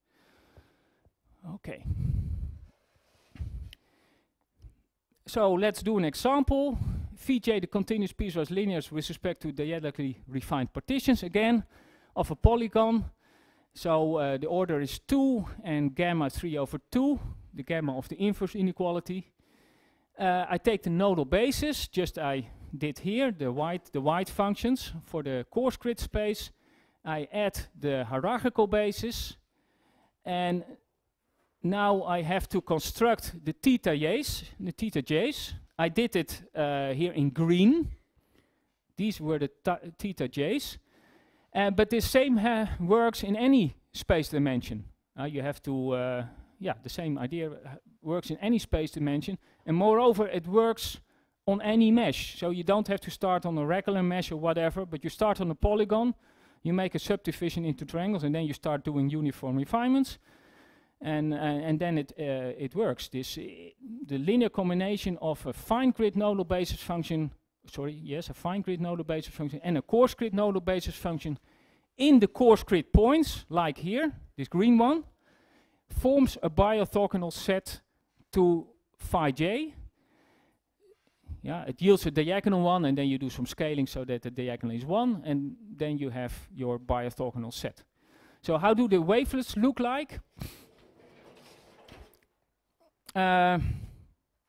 Okay. So let's do an example. Vj, the continuous piecewise linears with respect to diagonally refined partitions, again, of a polygon. So uh, the order is two and gamma three over two, the gamma of the inverse inequality. Uh, I take the nodal basis, just I did here, the white, the white functions for the coarse grid space. I add the hierarchical basis, and now I have to construct the theta j's, the theta j's. I did it uh, here in green. These were the theta j's. Uh, but the same uh, works in any space dimension. Uh, you have to, uh, yeah, the same idea uh, works in any space dimension. And moreover, it works on any mesh. So you don't have to start on a regular mesh or whatever, but you start on a polygon, you make a subdivision into triangles, and then you start doing uniform refinements. And, uh, and then it, uh, it works. This, uh, the linear combination of a fine grid nodal basis function sorry, yes, a fine grid nodal basis function and a coarse grid nodal basis function in the coarse grid points, like here, this green one, forms a biorthogonal set to phi j. Yeah, it yields a diagonal one, and then you do some scaling so that the diagonal is one, and then you have your biorthogonal set. So how do the wavelets look like? Uh,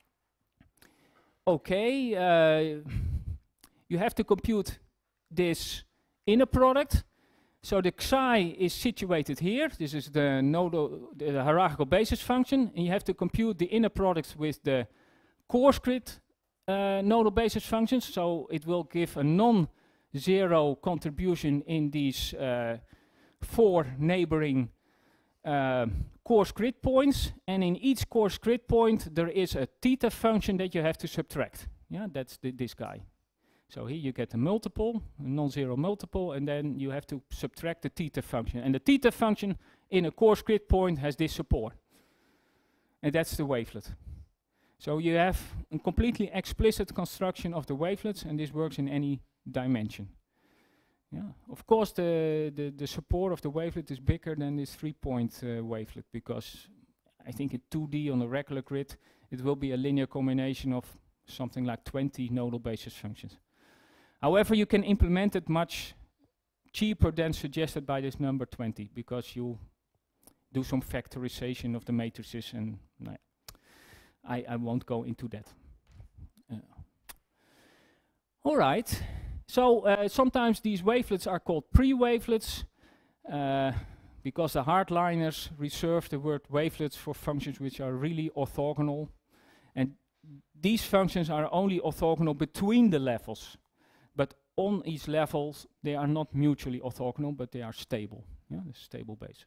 okay, uh, you have to compute this inner product. So the xi is situated here. This is the nodal, the hierarchical basis function, and you have to compute the inner product with the coarse grid uh, nodal basis functions. So it will give a non-zero contribution in these uh, four neighboring uh, coarse grid points, and in each coarse grid point there is a theta function that you have to subtract. Yeah, that's the, this guy. So here you get a multiple, a non-zero multiple, and then you have to subtract the theta function. And the theta function in a coarse grid point has this support. And that's the wavelet. So you have a completely explicit construction of the wavelets, and this works in any dimension. Yeah. Of course, the, the, the support of the wavelet is bigger than this three-point uh, wavelet, because I think in two D on a regular grid, it will be a linear combination of something like twenty nodal basis functions. However, you can implement it much cheaper than suggested by this number twenty, because you do some factorization of the matrices, and no, I, I won't go into that. Uh. All right. So uh, sometimes these wavelets are called pre-wavelets, uh, because the hardliners reserve the word wavelets for functions which are really orthogonal. And these functions are only orthogonal between the levels. But on each level, they are not mutually orthogonal, but they are stable. Yeah, the stable basis.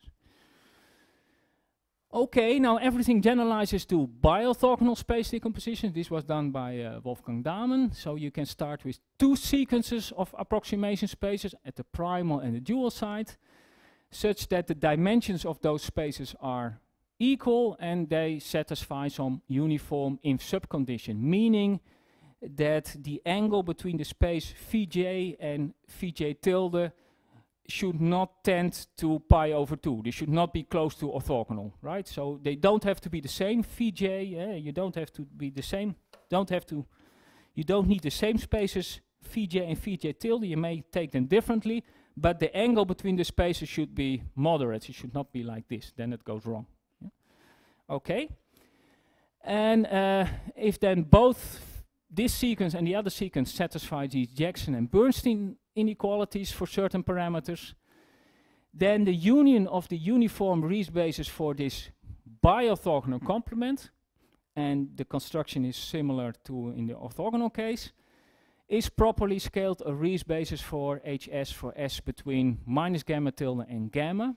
Okay, now everything generalizes to bi-orthogonal space decomposition. This was done by uh, Wolfgang Dahmen. So you can start with two sequences of approximation spaces at the primal and the dual side, such that the dimensions of those spaces are equal and they satisfy some uniform inf subcondition, meaning that the angle between the space Vj and Vj tilde should not tend to pi over two. They should not be close to orthogonal, right? So they don't have to be the same Vj. Yeah, you don't have to be the same. Don't have to. You don't need the same spaces Vj and Vj tilde. You may take them differently, but the angle between the spaces should be moderate. It should not be like this. Then it goes wrong. Yeah. Okay. And uh, if then both this sequence and the other sequence satisfy these Jackson and Bernstein inequalities for certain parameters, then the union of the uniform Riesz basis for this bi-orthogonal complement, and the construction is similar to in the orthogonal case, is properly scaled a Riesz basis for H S for S between minus gamma tilde and gamma.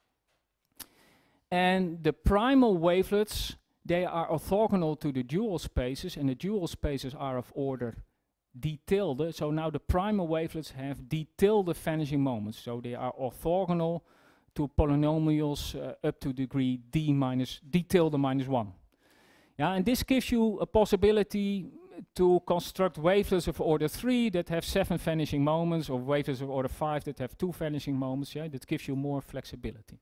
And the primal wavelets, they are orthogonal to the dual spaces, and the dual spaces are of order d tilde. So now the primal wavelets have d tilde vanishing moments. So they are orthogonal to polynomials uh, up to degree d minus d tilde minus one. Yeah, and this gives you a possibility to construct wavelets of order three that have seven vanishing moments, or wavelets of order five that have two vanishing moments. Yeah, that gives you more flexibility.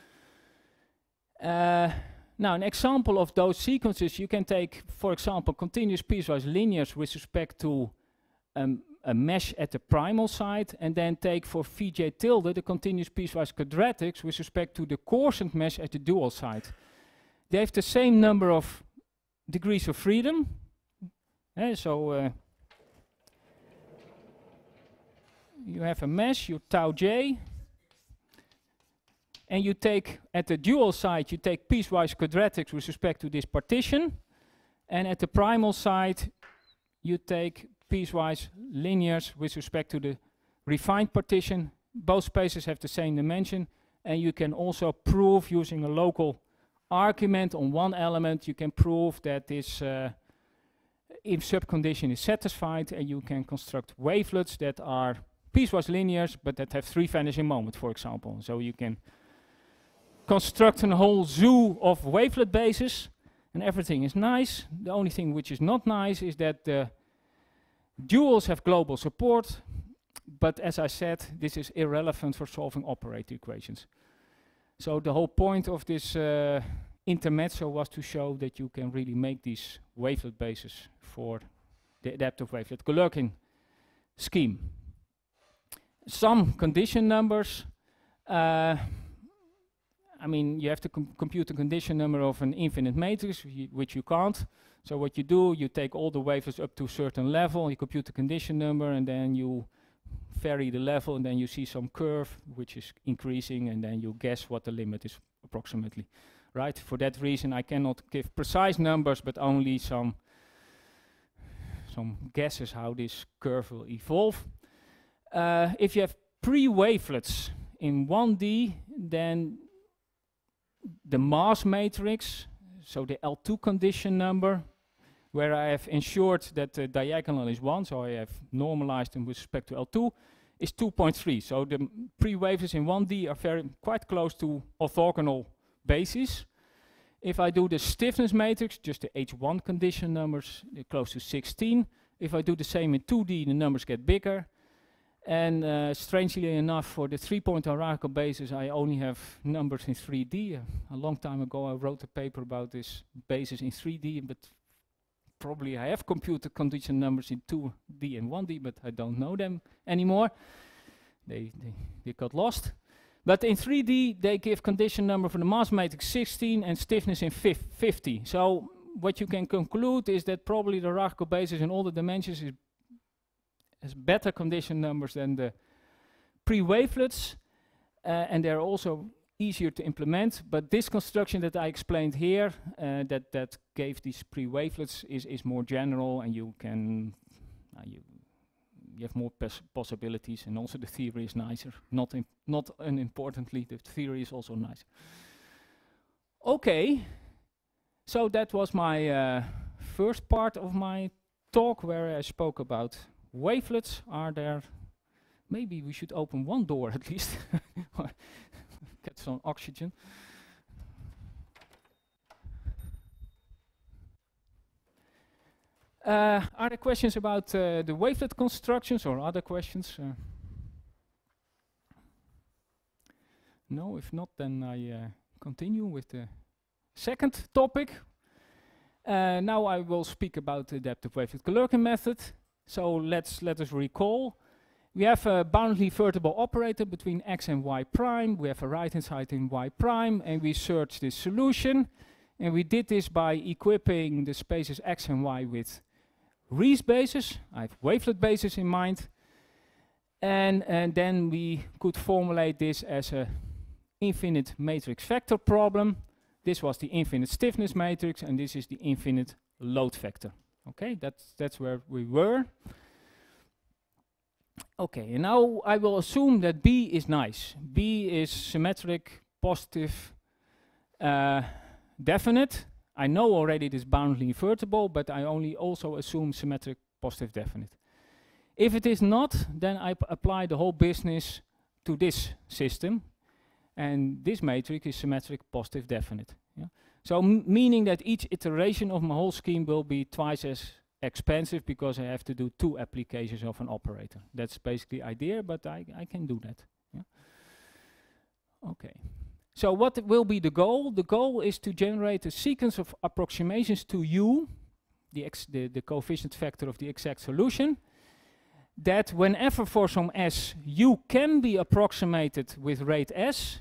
Uh, Now, an example of those sequences, you can take, for example, continuous piecewise linears with respect to um, a mesh at the primal side, and then take for Vj tilde the continuous piecewise quadratics with respect to the quotient mesh at the dual side. They have the same number of degrees of freedom. Eh, so uh, you have a mesh, you tau j. And you take, at the dual side, you take piecewise quadratics with respect to this partition. And at the primal side, you take piecewise linears with respect to the refined partition. Both spaces have the same dimension. And you can also prove, using a local argument on one element, you can prove that this uh, if subcondition is satisfied, and you can construct wavelets that are piecewise linears, but that have three vanishing moments, for example. So you can construct a whole zoo of wavelet bases, and everything is nice. The only thing which is not nice is that the duals have global support, but as I said, this is irrelevant for solving operator equations. So the whole point of this uh, intermezzo was to show that you can really make these wavelet bases for the adaptive wavelet Galerkin scheme. Some condition numbers. Uh, I mean, you have to com compute the condition number of an infinite matrix, which you can't. So what you do, you take all the wavelets up to a certain level, you compute the condition number, and then you vary the level, and then you see some curve which is increasing, and then you guess what the limit is approximately. Right? For that reason, I cannot give precise numbers, but only some some guesses how this curve will evolve. Uh, if you have pre-wavelets in one D, then the mass matrix, so the L two condition number, where I have ensured that the diagonal is one, so I have normalized them with respect to L two, is two point three. So the pre-wavelets in one D are very quite close to orthogonal bases. If I do the stiffness matrix, just the H one condition numbers, they're close to sixteen. If I do the same in two D, the numbers get bigger. And uh, strangely enough, for the three-point hierarchical basis, I only have numbers in three D. Uh, a long time ago, I wrote a paper about this basis in three D, but probably I have computed condition numbers in two D and one D, but I don't know them anymore. They, they, they got lost. But in three D, they give condition number for the mass matrix sixteen and stiffness in fifty. So what you can conclude is that probably the hierarchical basis in all the dimensions is has better condition numbers than the pre-wavelets, uh, and they're also easier to implement. But this construction that I explained here, uh, that that gave these pre-wavelets, is is more general, and you can uh, you you have more possibilities, and also the theory is nicer. Not imp not unimportantly, the theory is also nice. Okay, so that was my uh, first part of my talk, where I spoke about wavelets. Are there, maybe we should open one door at least, get some oxygen. Uh, are there questions about uh, the wavelet constructions or other questions? Uh, no, if not, then I uh, continue with the second topic. Uh, now I will speak about the adaptive wavelet-Galerkin method. So let's let us recall. We have a boundary invertible operator between x and y prime. We have a right-hand side in y prime, and we search this solution. And we did this by equipping the spaces x and y with Riesz bases. I have wavelet bases in mind. And, and then we could formulate this as an infinite matrix vector problem. This was the infinite stiffness matrix, and this is the infinite load vector. Okay, that's that's where we were. Okay, and now I will assume that B is nice. B is symmetric, positive, uh, definite. I know already it is boundary invertible, but I only also assume symmetric, positive, definite. If it is not, then I apply the whole business to this system, and this matrix is symmetric, positive, definite. Yeah? So m meaning that each iteration of my whole scheme will be twice as expensive, because I have to do two applications of an operator. That's basically the idea, but I, I can do that. Yeah? Okay. So what will be the goal? The goal is to generate a sequence of approximations to U, the, ex the, the coefficient factor of the exact solution, that whenever for some S U can be approximated with rate S,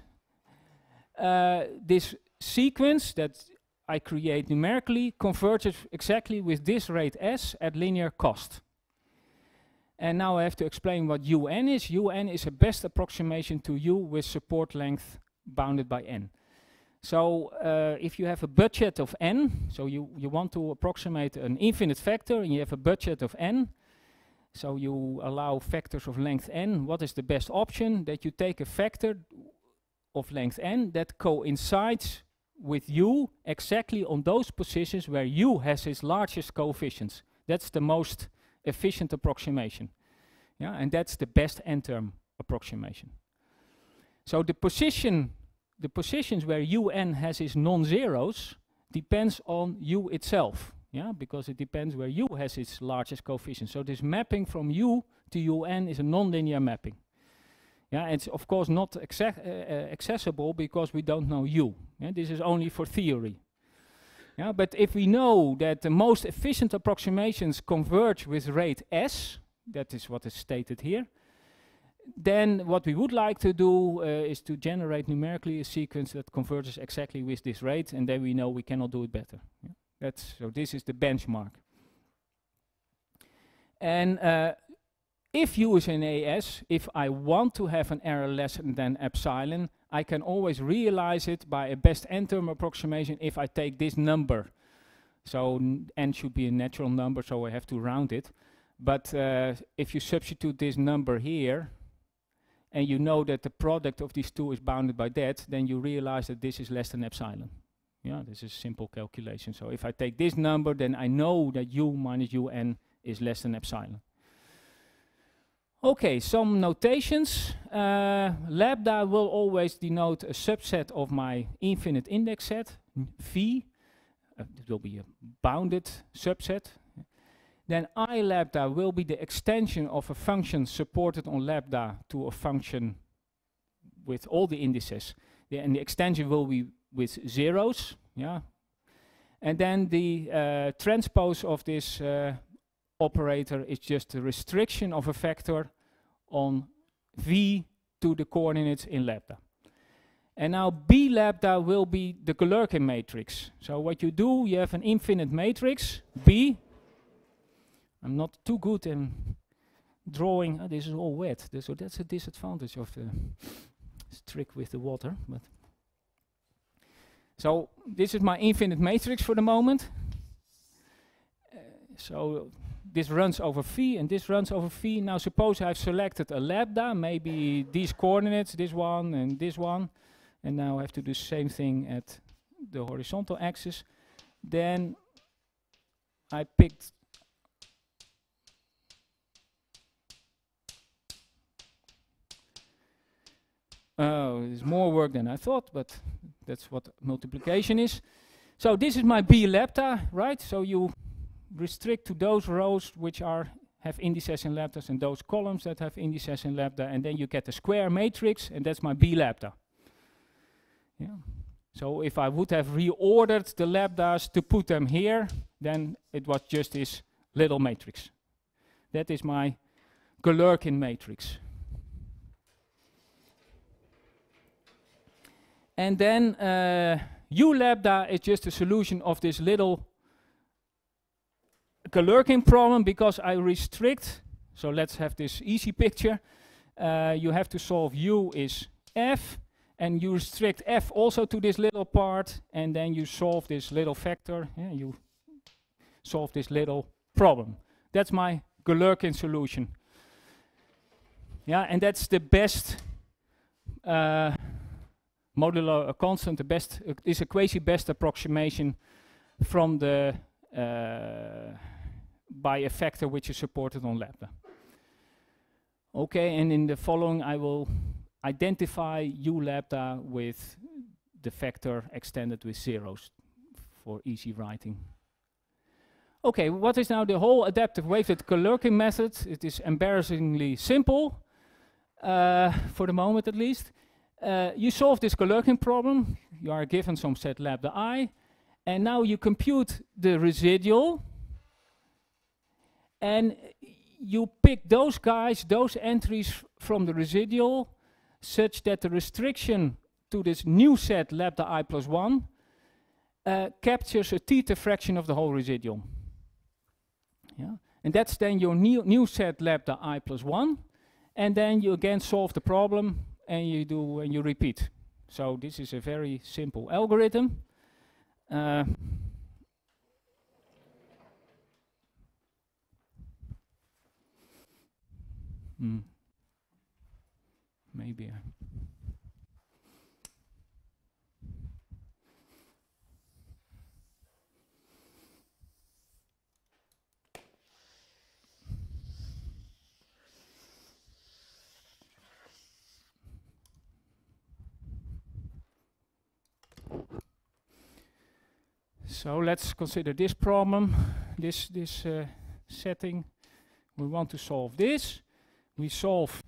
uh, this sequence that I create numerically converges exactly with this rate S at linear cost. And now I have to explain what U N is. U N is a best approximation to U with support length bounded by N. So uh, if you have a budget of N, so you, you want to approximate an infinite vector, and you have a budget of N, so you allow vectors of length N, what is the best option? That you take a vector of length N that coincides with U exactly on those positions where U has its largest coefficients. That's the most efficient approximation. Yeah, and that's the best n-term approximation. So the position, the positions where U N has its non-zeros depends on U itself. Yeah, because it depends where U has its largest coefficient. So this mapping from U to U N is a nonlinear mapping. Yeah, it's of course not uh, uh, accessible because we don't know U. Yeah, this is only for theory. Yeah, but if we know that the most efficient approximations converge with rate S, that is what is stated here, then what we would like to do uh, is to generate numerically a sequence that converges exactly with this rate, and then we know we cannot do it better. Yeah. That's so this is the benchmark. And uh, if using A S, if I want to have an error less than epsilon, I can always realize it by a best n-term approximation if I take this number. So n should be a natural number, so I have to round it. But uh, if you substitute this number here, and you know that the product of these two is bounded by that, then you realize that this is less than epsilon. Yeah, this is simple calculation. So if I take this number, then I know that u minus un is less than epsilon. Okay, some notations. Uh, lambda will always denote a subset of my infinite index set, V. Uh, it will be a bounded subset. Then I lambda will be the extension of a function supported on lambda to a function with all the indices. The, and the extension will be with zeros, yeah. And then the uh, transpose of this uh, operator is just a restriction of a vector on V to the coordinates in lambda. And now B lambda will be the Galerkin matrix. So what you do, you have an infinite matrix, B. I'm not too good in drawing. Oh, this is all wet, this, so that's a disadvantage of the trick with the water. But so this is my infinite matrix for the moment. Uh, so this runs over V and this runs over V. Now suppose I've selected a lambda, maybe these coordinates, this one and this one, and now I have to do the same thing at the horizontal axis. Then I picked Oh, it's more work than I thought, but that's what multiplication is. So this is my B lambda, right? So you restrict to those rows which are have indices in lambdas and those columns that have indices in lambda, and then you get a square matrix, and that's my B lambda. Yeah. So if I would have reordered the lambdas to put them here, then it was just this little matrix. That is my Galerkin matrix. And then uh, U lambda is just a solution of this little Galerkin problem, because I restrict. So let's have this easy picture. Uh, you have to solve U is F, and you restrict F also to this little part, and then you solve this little vector. Yeah, you solve this little problem. That's my Galerkin solution. Yeah, and that's the best uh, modulo a constant, the best uh, is a quasi-best approximation from the uh, by a vector which is supported on lambda. Okay, and in the following I will identify U lambda with the vector extended with zeros for easy writing. Okay, what is now the whole adaptive wavelet Galerkin method? It is embarrassingly simple, uh, for the moment at least. Uh, you solve this Galerkin problem, you are given some set lambda I, and now you compute the residual, and you pick those guys, those entries from the residual, such that the restriction to this new set lambda I plus one uh, captures a theta fraction of the whole residual. Yeah. And that's then your new, new set lambda I plus one, and then you again solve the problem, and you do and you repeat. So this is a very simple algorithm. Uh, hmm. Maybe. I So let's consider this problem, this, this uh, setting. We want to solve this. We solve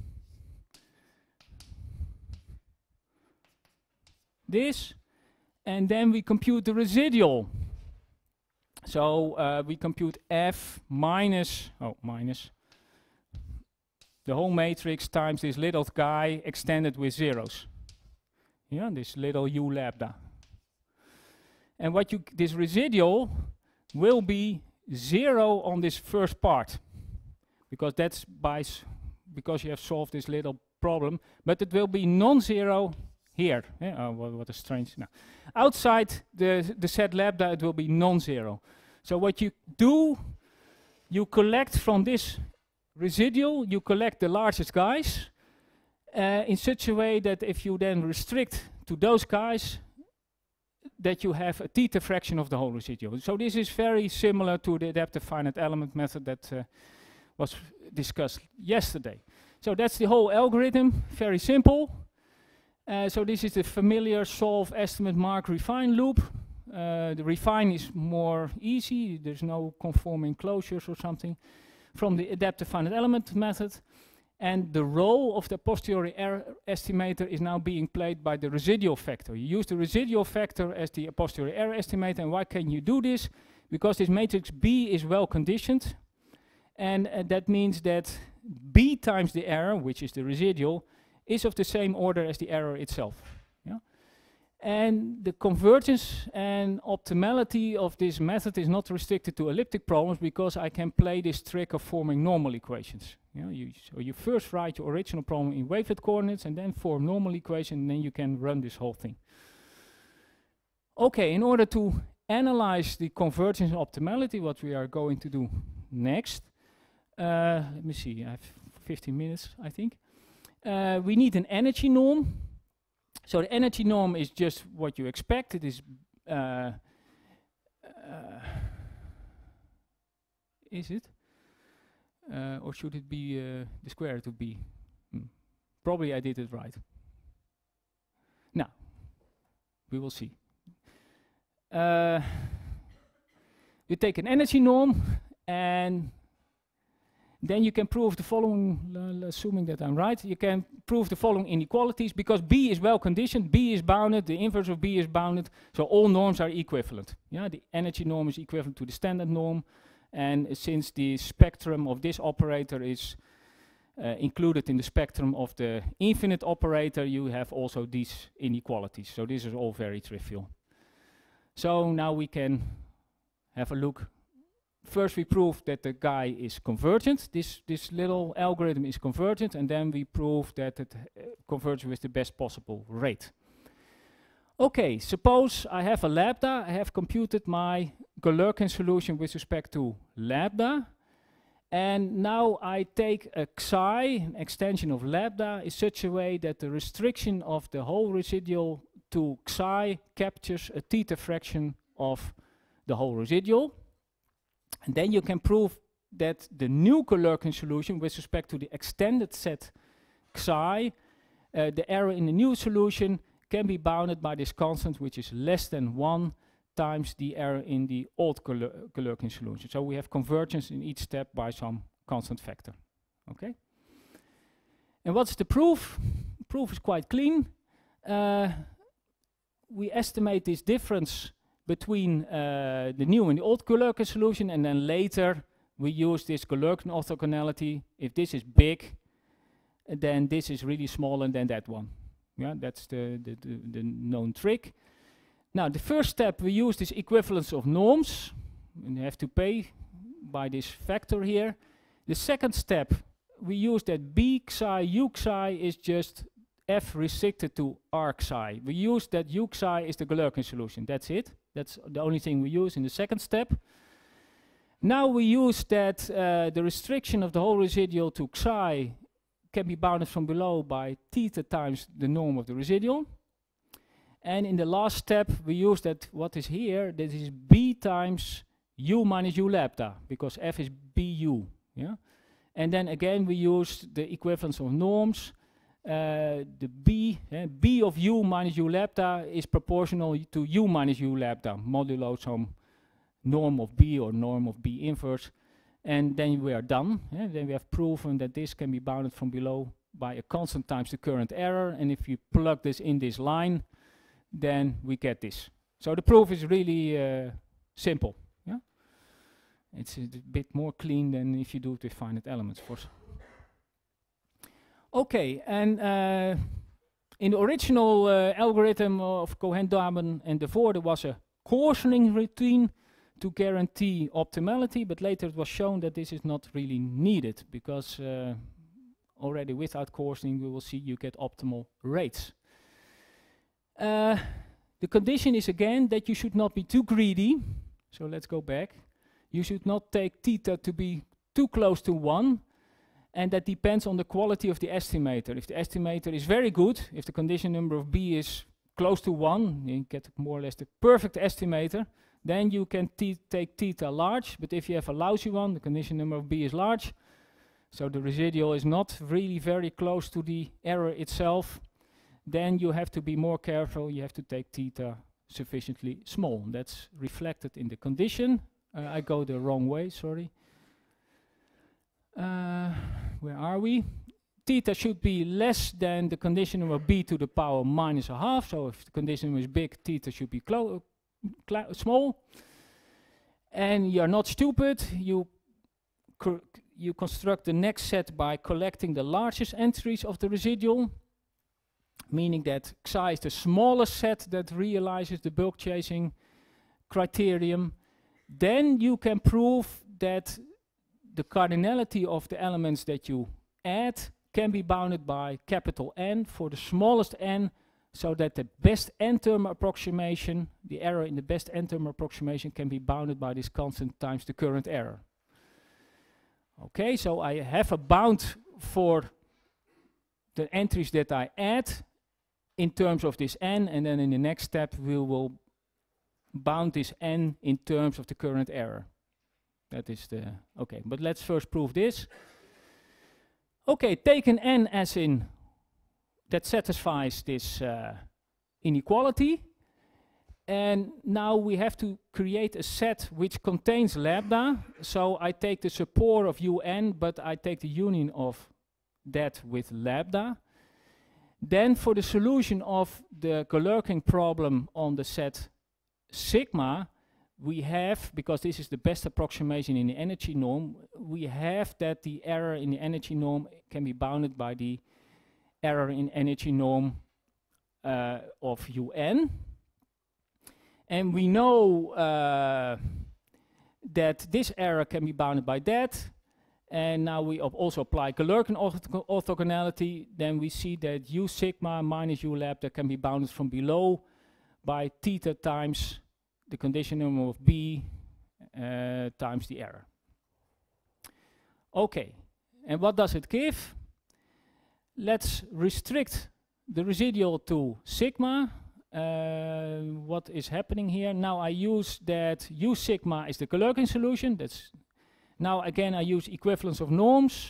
this, and then we compute the residual. So uh, we compute F minus, oh, minus
the whole matrix times this little guy extended with zeros. Yeah, this little u lambda. And what you this residual will be zero on this first part, because that's by s because you have solved this little problem. But it will be non-zero here. Yeah, oh, what, what a strange. No. Outside the the set lambda, it will be non-zero. So what you do, you collect from this residual, you collect the largest guys uh, in such a way that if you then restrict to those guys, that you have a theta fraction of the whole residual. So this is very similar to the adaptive finite element method that uh, was discussed yesterday. So that's the whole algorithm, very simple. Uh, so this is the familiar solve, estimate, mark, refine loop. Uh, the refine is more easy, there's no conforming closures or something from the adaptive finite element method. And the role of the posteriori error estimator is now being played by the residual factor. You use the residual factor as the posteriori error estimator. And why can you do this? Because this matrix B is well conditioned. And uh, that means that B times the error, which is the residual, is of the same order as the error itself. Yeah? And the convergence and optimality of this method is not restricted to elliptic problems, because I can play this trick of forming normal equations. You know, you so you first write your original problem in wavelet coordinates and then form normal equation, and then you can run this whole thing. Okay, in order to analyze the convergence and optimality, what we are going to do next, uh, let me see, I have fifteen minutes, I think. Uh, we need an energy norm. So the energy norm is just what you expect. It is, uh, uh, is it? Uh, or should it be uh, the square root of B? Hmm. Probably I did it right. Now, we will see. Uh, you take an energy norm, and then you can prove the following, assuming that I'm right, you can prove the following inequalities, because B is well conditioned, B is bounded, the inverse of B is bounded, so all norms are equivalent. Yeah, the energy norm is equivalent to the standard norm, and uh, since the spectrum of this operator is uh, included in the spectrum of the infinite operator, you have also these inequalities. So this is all very trivial. So now we can have a look. First we prove that the guy is convergent. This, this little algorithm is convergent, and then we prove that it uh, converges with the best possible rate. Okay, suppose I have a lambda. I have computed my Galerkin solution with respect to lambda. And now I take a psi, an extension of lambda, in such a way that the restriction of the whole residual to psi captures a theta fraction of the whole residual. And then you can prove that the new Galerkin solution with respect to the extended set psi, uh, the error in the new solution can be bounded by this constant, which is less than one times the error in the old Galerkin solution. So we have convergence in each step by some constant factor. Okay. And what's the proof? Proof is quite clean. Uh, we estimate this difference between uh, the new and the old Galerkin solution, and then later we use this Galerkin orthogonality. If this is big, uh, then this is really smaller than that one. Yeah, that's the, the, the, the known trick. Now, the first step, we use this equivalence of norms, and you have to pay by this factor here. The second step, we use that B psi U psi is just F restricted to R psi. We use that U psi is the Galerkin solution. That's it. That's the only thing we use in the second step. Now we use that uh, the restriction of the whole residual to psi can be bounded from below by theta times the norm of the residual. And in the last step, we use that what is here, that is B times U minus U lambda, because F is B U. Yeah? And then again, we use the equivalence of norms. Uh, the B, eh, B of U minus U lambda is proportional to U minus U lambda, modulo some norm of B or norm of B inverse. And then we are done. Eh? Then we have proven that this can be bounded from below by a constant times the current error. And if you plug this in this line, then we get this. So the proof is really uh, simple. Yeah, it's a bit more clean than if you do it with finite elements. For Okay, and uh, in the original uh, algorithm of Cohen-Darman and Devore, there was a coarsening routine to guarantee optimality, but later it was shown that this is not really needed, because uh, already without coarsening we will see you get optimal rates. Uh, the condition is again that you should not be too greedy, so let's go back. You should not take theta to be too close to one, and that depends on the quality of the estimator. If the estimator is very good, if the condition number of B is close to one, you get more or less the perfect estimator, then you can take theta large. But if you have a lousy one, the condition number of B is large, so the residual is not really very close to the error itself, then you have to be more careful. You have to take theta sufficiently small. That's reflected in the condition. Uh, I go the wrong way, sorry. Uh, where are we? Theta should be less than the condition number B to the power minus a half. So if the condition is big, theta should be clo small. And you're not stupid. You you construct the next set by collecting the largest entries of the residual, meaning that Xi is the smallest set that realizes the bulk chasing criterion. Then you can prove that the cardinality of the elements that you add can be bounded by capital N for the smallest n, so that the best n-term approximation, the error in the best n-term approximation, can be bounded by this constant times the current error. Okay, so I have a bound for the entries that I add in terms of this n, and then in the next step we will bound this n in terms of the current error. That is the, okay, but let's first prove this. Okay, take an n as in that satisfies this uh, inequality, and now we have to create a set which contains lambda. So I take the support of un, but I take the union of that with lambda. Then for the solution of the Galerkin problem on the set sigma, we have, because this is the best approximation in the energy norm, we have that the error in the energy norm can be bounded by the error in energy norm uh, of un. And we know uh, that this error can be bounded by that. And now we also apply Galerkin ortho orthogonality. Then we see that u sigma minus u lambda can be bounded from below by theta times the condition number of B uh, times the error. Okay, and what does it give? Let's restrict the residual to sigma. Uh, what is happening here? Now I use that u sigma is the Galerkin solution. That's now again I use equivalence of norms.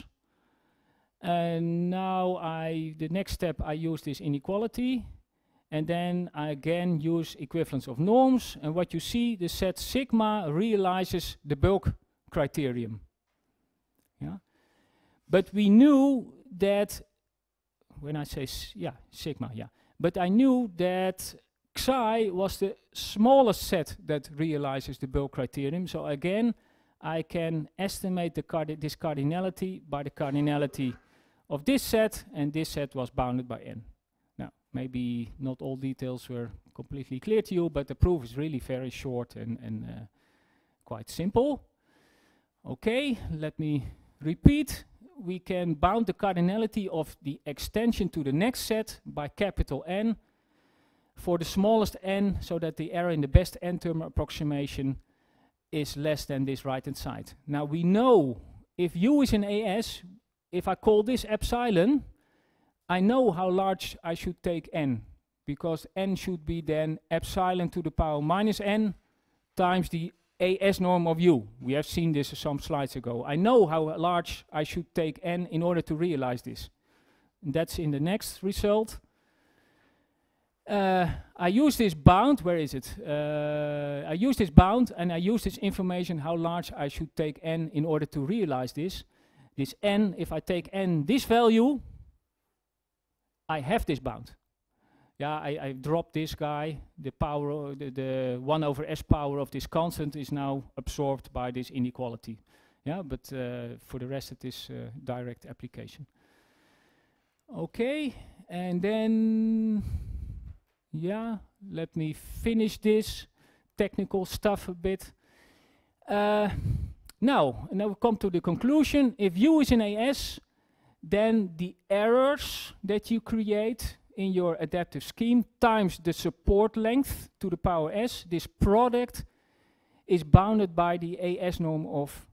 And now I the next step I use this inequality. And then I again use equivalence of norms, and what you see, the set sigma realizes the bulk criterion. Yeah, but we knew that when I say s yeah sigma, yeah, but I knew that Xi was the smallest set that realizes the bulk criterion. So again, I can estimate the cardi this cardinality by the cardinality of this set, and this set was bounded by n. Maybe not all details were completely clear to you, but the proof is really very short and, and uh, quite simple. Okay, let me repeat. We can bound the cardinality of the extension to the next set by capital N for the smallest n, so that the error in the best n-term approximation is less than this right-hand side. Now we know if u is an A S, if I call this epsilon, I know how large I should take n, because n should be then epsilon to the power minus n times the A S norm of u. We have seen this some slides ago. I know how large I should take n in order to realize this. And that's in the next result. Uh, I use this bound, where is it? Uh, I use this bound and I use this information how large I should take n in order to realize this. This n, if I take n this value, I have this bound. Yeah, I, I drop this guy, the power, uh, the, the one over s power of this constant is now absorbed by this inequality. Yeah, but uh, for the rest it is uh, direct application. Okay, and then, yeah, let me finish this technical stuff a bit. Uh, now, now we come to the conclusion. If U is in A S, then the errors that you create in your adaptive scheme times the support length to the power S, this product is bounded by the A S norm of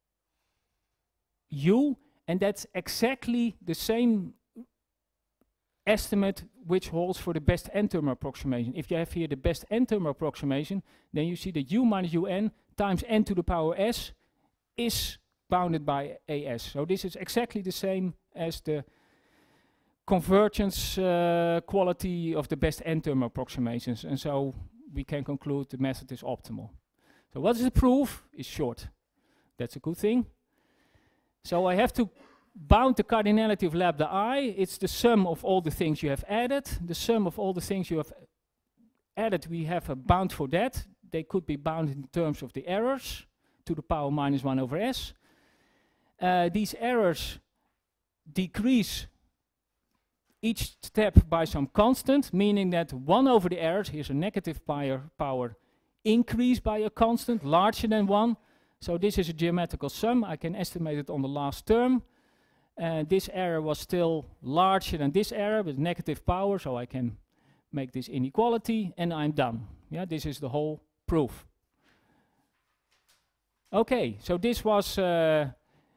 U, and that's exactly the same estimate which holds for the best n-term approximation. If you have here the best n-term approximation, then you see that U minus Un times n to the power S is bounded by A S. So this is exactly the same as the convergence uh, quality of the best n-term approximations, and so we can conclude the method is optimal. So what is the proof? It's short. That's a good thing. So I have to bound the cardinality of lambda I. It's the sum of all the things you have added. The sum of all the things you have added, we have a bound for that. They could be bound in terms of the errors to the power minus one over S. Uh, these errors decrease each step by some constant, meaning that one over the errors, here's a negative power, power increase by a constant larger than one. So this is a geometrical sum. I can estimate it on the last term. Uh, this error was still larger than this error with negative power, so I can make this inequality, and I'm done. Yeah, this is the whole proof. Okay, so this was uh,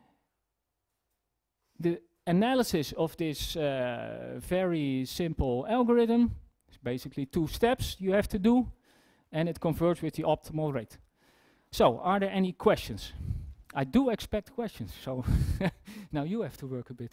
the analysis of this uh, very simple algorithm. It's basically two steps you have to do, and it converges with the optimal rate. So, are there any questions? I do expect questions, so now you have to work a bit.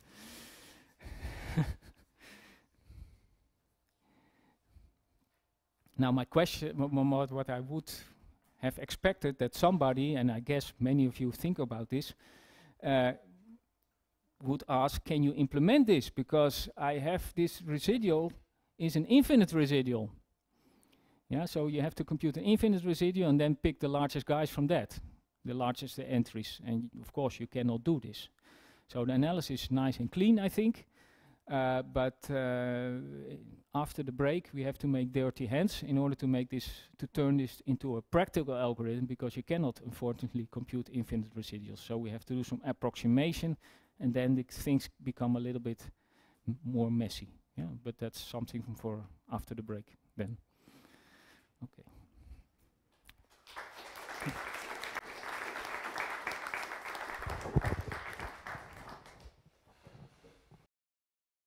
Now my question, what, what I would have expected that somebody, and I guess many of you think about this, uh, would ask, can you implement this? Because I have this residual is an infinite residual. Yeah, so you have to compute an infinite residual and then pick the largest guys from that. The largest the entries, and of course you cannot do this. So the analysis is nice and clean, I think, uh, but uh, after the break we have to make dirty hands in order to make this, to turn this into a practical algorithm, because you cannot unfortunately compute infinite residuals. So we have to do some approximation, and then the things become a little bit m more messy. Yeah, but that's something for after the break then. Okay.